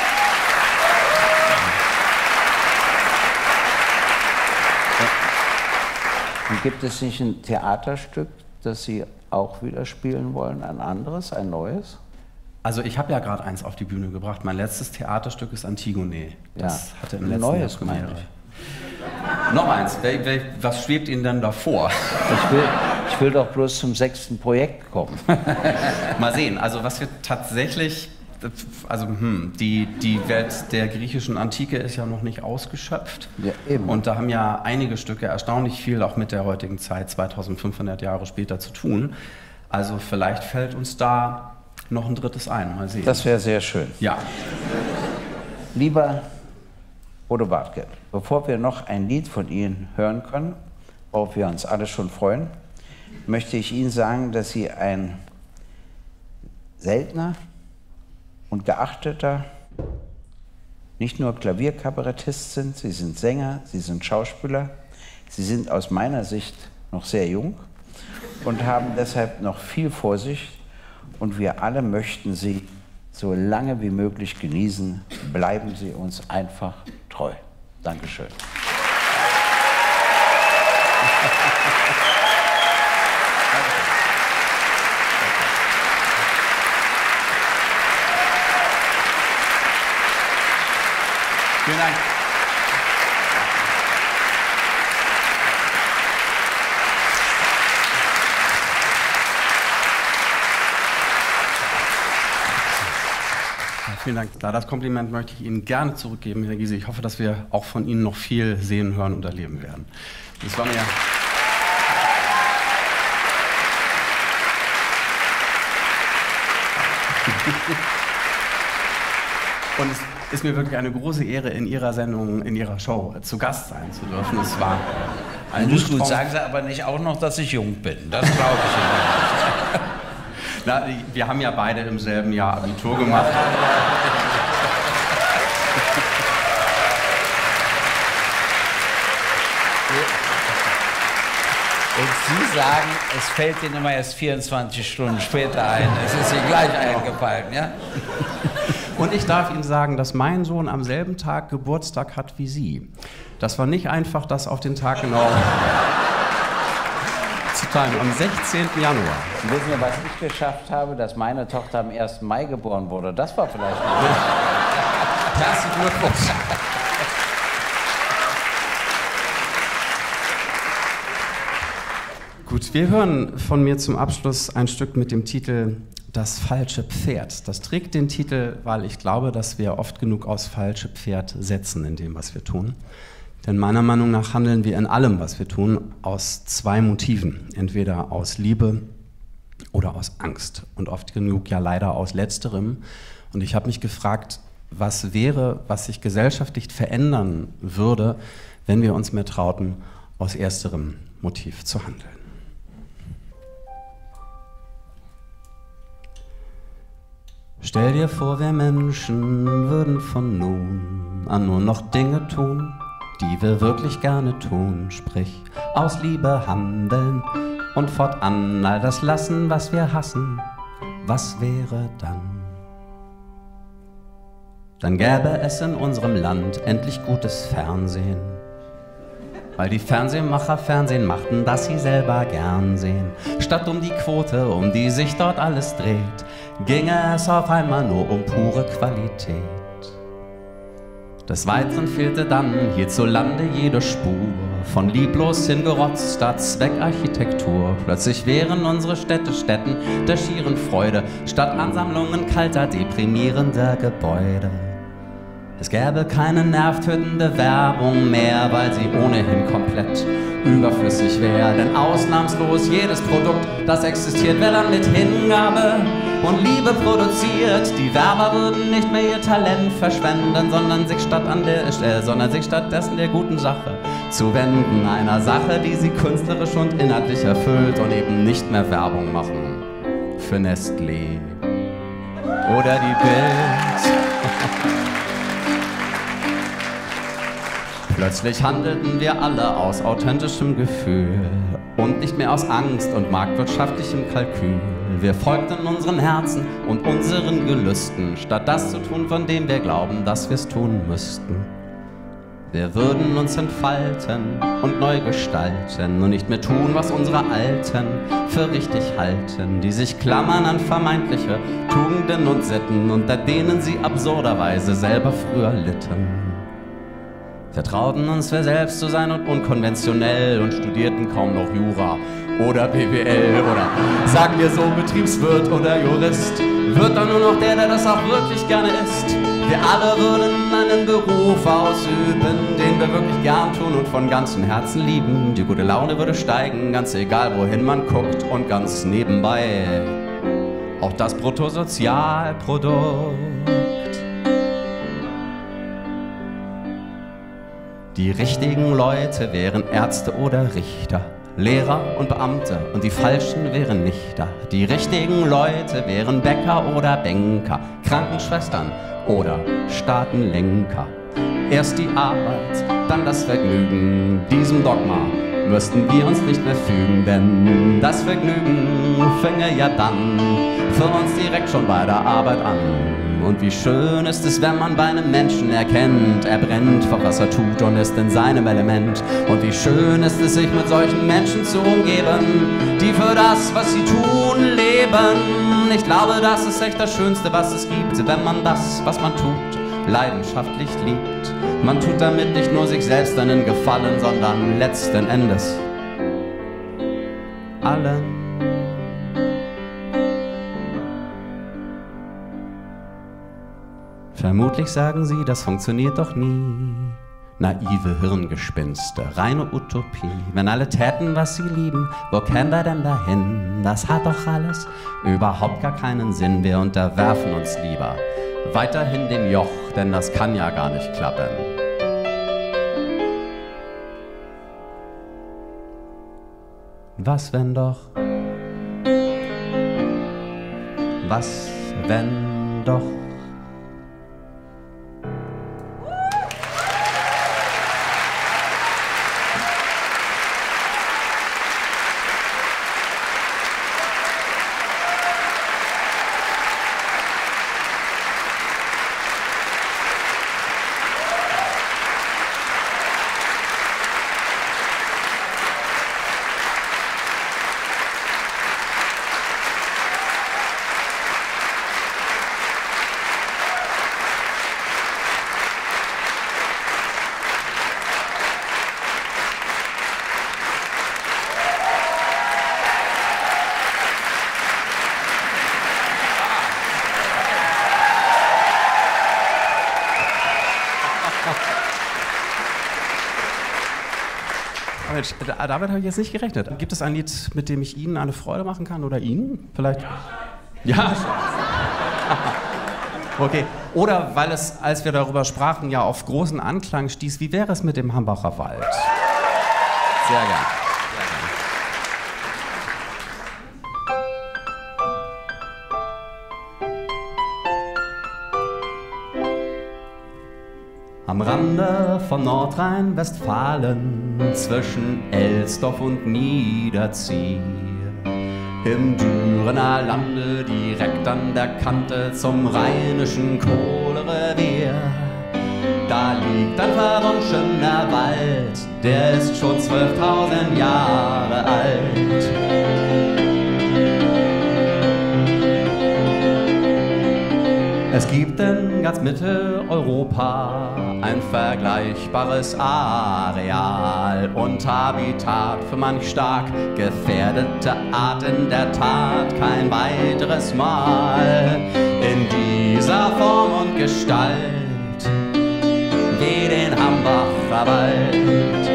Und gibt es nicht ein Theaterstück, das Sie auch wieder spielen wollen, ein anderes, ein neues? Also ich habe ja gerade eins auf die Bühne gebracht. Mein letztes Theaterstück ist Antigone. Das ja. hatte im letzten neues, Jahr Premiere. Noch eins. Was schwebt Ihnen denn davor? Ich will, ich will doch bloß zum sechsten Projekt kommen. Mal sehen. Also was wir tatsächlich, also hm, die, die Welt der griechischen Antike ist ja noch nicht ausgeschöpft. Ja, eben. Und da haben ja einige Stücke erstaunlich viel auch mit der heutigen Zeit, zweitausendfünfhundert Jahre später, zu tun. Also vielleicht fällt uns da noch ein drittes ein. Mal sehen. Das wäre sehr schön. Ja. Lieber Bodo Wartke, bevor wir noch ein Lied von Ihnen hören können, worauf wir uns alle schon freuen, möchte ich Ihnen sagen, dass Sie ein seltener und geachteter, nicht nur Klavierkabarettist sind, Sie sind Sänger, Sie sind Schauspieler, Sie sind aus meiner Sicht noch sehr jung und haben deshalb noch viel vor sich und wir alle möchten Sie so lange wie möglich genießen. Bleiben Sie uns einfach treu. Dankeschön. Vielen Dank. Vielen Dank. Da das Kompliment möchte ich Ihnen gerne zurückgeben, Herr Giese. Ich hoffe, dass wir auch von Ihnen noch viel sehen, hören und erleben werden. Das war mir. Und es ist mir wirklich eine große Ehre, in Ihrer Sendung, in Ihrer Show zu Gast sein zu dürfen. Es war ein Gut, gut, sagen Sie aber nicht auch noch, dass ich jung bin. Das glaube ich Ihnen nicht. Na, wir haben ja beide im selben Jahr Abitur gemacht. Und Sie sagen, es fällt Ihnen immer erst vierundzwanzig Stunden später ein. Es ist Ihnen gleich eingefallen, ja? Und ich darf Ihnen sagen, dass mein Sohn am selben Tag Geburtstag hat wie Sie. Das war nicht einfach, das auf den Tag genau zu timen. Am sechzehnten Januar. Und wissen Sie, was ich geschafft habe? Dass meine Tochter am ersten Mai geboren wurde. Das war vielleicht gut. Herzlichen Glückwunsch. Gut, wir hören von mir zum Abschluss ein Stück mit dem Titel Das falsche Pferd. Das trägt den Titel, weil ich glaube, dass wir oft genug aufs falsche Pferd setzen in dem, was wir tun. Denn meiner Meinung nach handeln wir in allem, was wir tun, aus zwei Motiven. Entweder aus Liebe oder aus Angst. Und oft genug ja leider aus Letzterem. Und ich habe mich gefragt, was wäre, was sich gesellschaftlich verändern würde, wenn wir uns mehr trauten, aus ersterem Motiv zu handeln. Stell dir vor, wir Menschen würden von nun an nur noch Dinge tun, die wir wirklich gerne tun, sprich aus Liebe handeln und fortan all das lassen, was wir hassen. Was wäre dann? Dann gäbe es in unserem Land endlich gutes Fernsehen, weil die Fernsehmacher Fernsehen machten, das sie selber gern sehen. Statt um die Quote, um die sich dort alles dreht, ginge es auf einmal nur um pure Qualität. Des Weiteren fehlte dann hierzulande jede Spur von lieblos hingerotzter Zweckarchitektur. Plötzlich wären unsere Städte Städten der schieren Freude, statt Ansammlungen kalter, deprimierender Gebäude. Es gäbe keine nervtötende Werbung mehr, weil sie ohnehin komplett überflüssig wäre. Denn ausnahmslos jedes Produkt, das existiert, wäre dann mit Hingabe und Liebe produziert. Die Werber würden nicht mehr ihr Talent verschwenden, sondern sich, statt an der, äh, sondern sich stattdessen der guten Sache zuwenden. Einer Sache, die sie künstlerisch und inhaltlich erfüllt und eben nicht mehr Werbung machen für Nestlé oder die Bild. Plötzlich handelten wir alle aus authentischem Gefühl und nicht mehr aus Angst und marktwirtschaftlichem Kalkül. Wir folgten unseren Herzen und unseren Gelüsten, statt das zu tun, von dem wir glauben, dass wir es tun müssten. Wir würden uns entfalten und neu gestalten und nicht mehr tun, was unsere Alten für richtig halten, die sich klammern an vermeintliche Tugenden und Sitten, unter denen sie absurderweise selber früher litten. Wir trauten uns, wir selbst zu sein und unkonventionell und studierten kaum noch Jura oder B W L oder sagen wir so Betriebswirt oder Jurist. Wird dann nur noch der, der das auch wirklich gerne ist. Wir alle würden einen Beruf ausüben, den wir wirklich gern tun und von ganzem Herzen lieben. Die gute Laune würde steigen, ganz egal wohin man guckt und ganz nebenbei auch das Bruttosozialprodukt. Die richtigen Leute wären Ärzte oder Richter, Lehrer und Beamte und die Falschen wären nicht da. Die richtigen Leute wären Bäcker oder Banker, Krankenschwestern oder Staatenlenker. Erst die Arbeit, dann das Vergnügen, diesem Dogma müssten wir uns nicht mehr fügen, denn das Vergnügen fänge ja dann für uns direkt schon bei der Arbeit an. Und wie schön ist es, wenn man bei einem Menschen erkennt, er brennt für was er tut und ist in seinem Element. Und wie schön ist es, sich mit solchen Menschen zu umgeben, die für das, was sie tun, leben. Ich glaube, das ist echt das Schönste, was es gibt, wenn man das, was man tut, leidenschaftlich liebt. Man tut damit nicht nur sich selbst einen Gefallen, sondern letzten Endes allen. Vermutlich sagen sie, das funktioniert doch nie. Naive Hirngespinste, reine Utopie. Wenn alle täten, was sie lieben, wo kämen wir denn dahin? Das hat doch alles überhaupt gar keinen Sinn. Wir unterwerfen uns lieber weiterhin dem Joch, denn das kann ja gar nicht klappen. Was wenn doch? Was wenn doch? Mensch, damit habe ich jetzt nicht gerechnet. Gibt es ein Lied, mit dem ich Ihnen eine Freude machen kann oder Ihnen? Vielleicht? Ja. Okay. Oder weil es, als wir darüber sprachen, ja auf großen Anklang stieß. Wie wäre es mit dem Hambacher Wald? Sehr gern. Am Rande von Nordrhein-Westfalen, zwischen Elsdorf und Niederzier, im Dürener Lande, direkt an der Kante zum rheinischen Kohlerevier, da liegt ein verwunschener Wald, der ist schon zwölftausend Jahre alt. Es gibt in ganz Mitteleuropa ein vergleichbares Areal und Habitat für manch stark gefährdete Art in der Tat kein weiteres Mal in dieser Form und Gestalt wie den Hambacher Wald.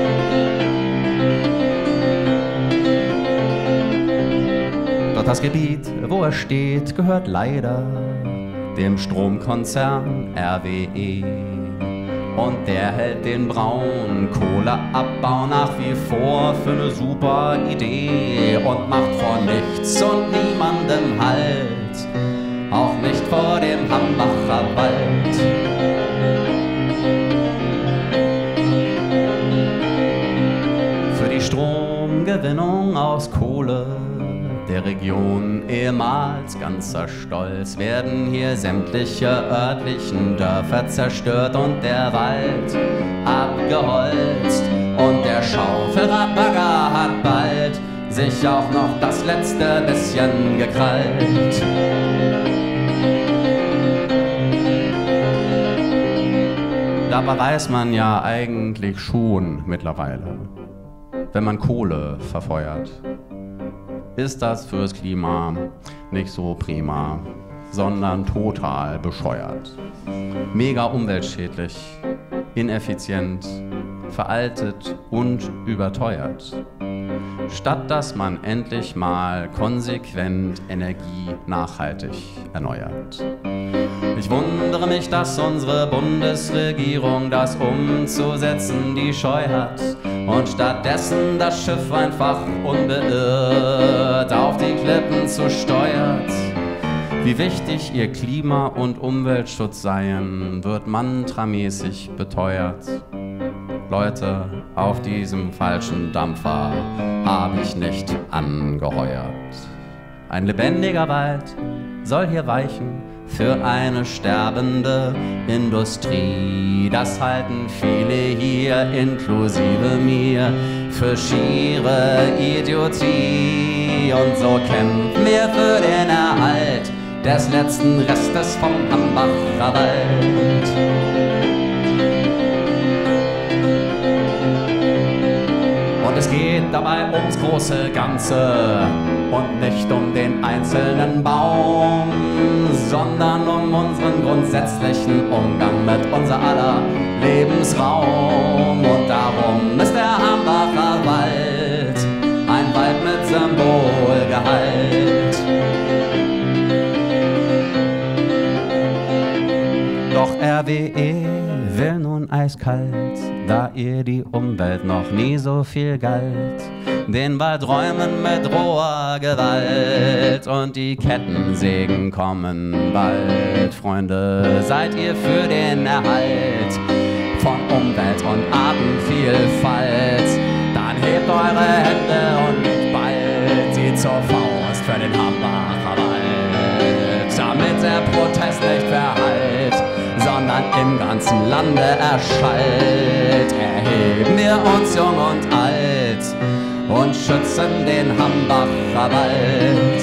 Doch das Gebiet, wo er steht, gehört leider dem Stromkonzern R W E. Und der hält den Braunkohleabbau nach wie vor für eine super Idee und macht vor nichts und niemandem Halt, auch nicht vor dem Hambacher Wald. Für die Stromgewinnung aus Kohle der Region ehemals ganzer Stolz werden hier sämtliche örtlichen Dörfer zerstört und der Wald abgeholzt. Und der Schaufelradbagger hat bald sich auch noch das letzte bisschen gekrallt. Dabei weiß man ja eigentlich schon mittlerweile, wenn man Kohle verfeuert, ist das fürs Klima nicht so prima, sondern total bescheuert. Mega umweltschädlich, ineffizient, veraltet und überteuert. Statt dass man endlich mal konsequent Energie nachhaltig erneuert. Ich wundere mich, dass unsere Bundesregierung das umzusetzen die Scheu hat und stattdessen das Schiff einfach unbeirrt auf die Klippen zusteuert. Wie wichtig ihr Klima- und Umweltschutz seien, wird mantramäßig beteuert. Leute, auf diesem falschen Dampfer habe ich nicht angeheuert. Ein lebendiger Wald soll hier weichen für eine sterbende Industrie. Das halten viele hier, inklusive mir, für schiere Idiotie. Und so kämpfen wir für den Erhalt des letzten Restes vom Hambacher Wald. Und es geht dabei ums große Ganze und nicht um den einzelnen Baum, sondern um unseren grundsätzlichen Umgang mit unser aller Lebensraum. Und darum ist der Hambacher Wald ein Wald mit Symbolgehalt. Doch R W E will nun eiskalt, da ihr die Umwelt noch nie so viel galt, den Wald räumen mit roher Gewalt und die Kettensägen kommen bald. Freunde, seid ihr für den Erhalt von Umwelt und Artenvielfalt? Dann hebt eure Hände und bald sie zur Faust für den Hambacher Wald, damit der Protest nicht verhallt, sondern im ganzen Lande erschallt. Erheben wir uns jung und alt und schützen den Hambacher Wald.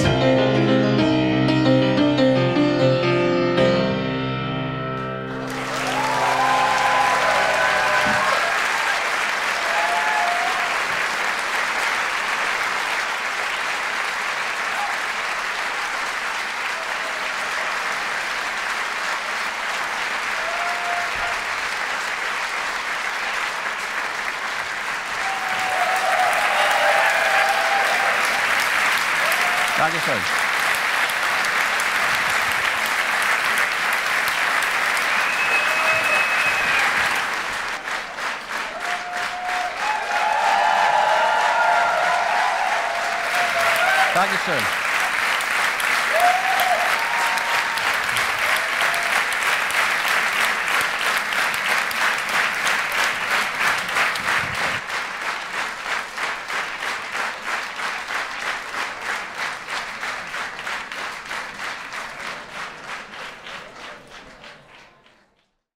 Dankeschön. Dankeschön.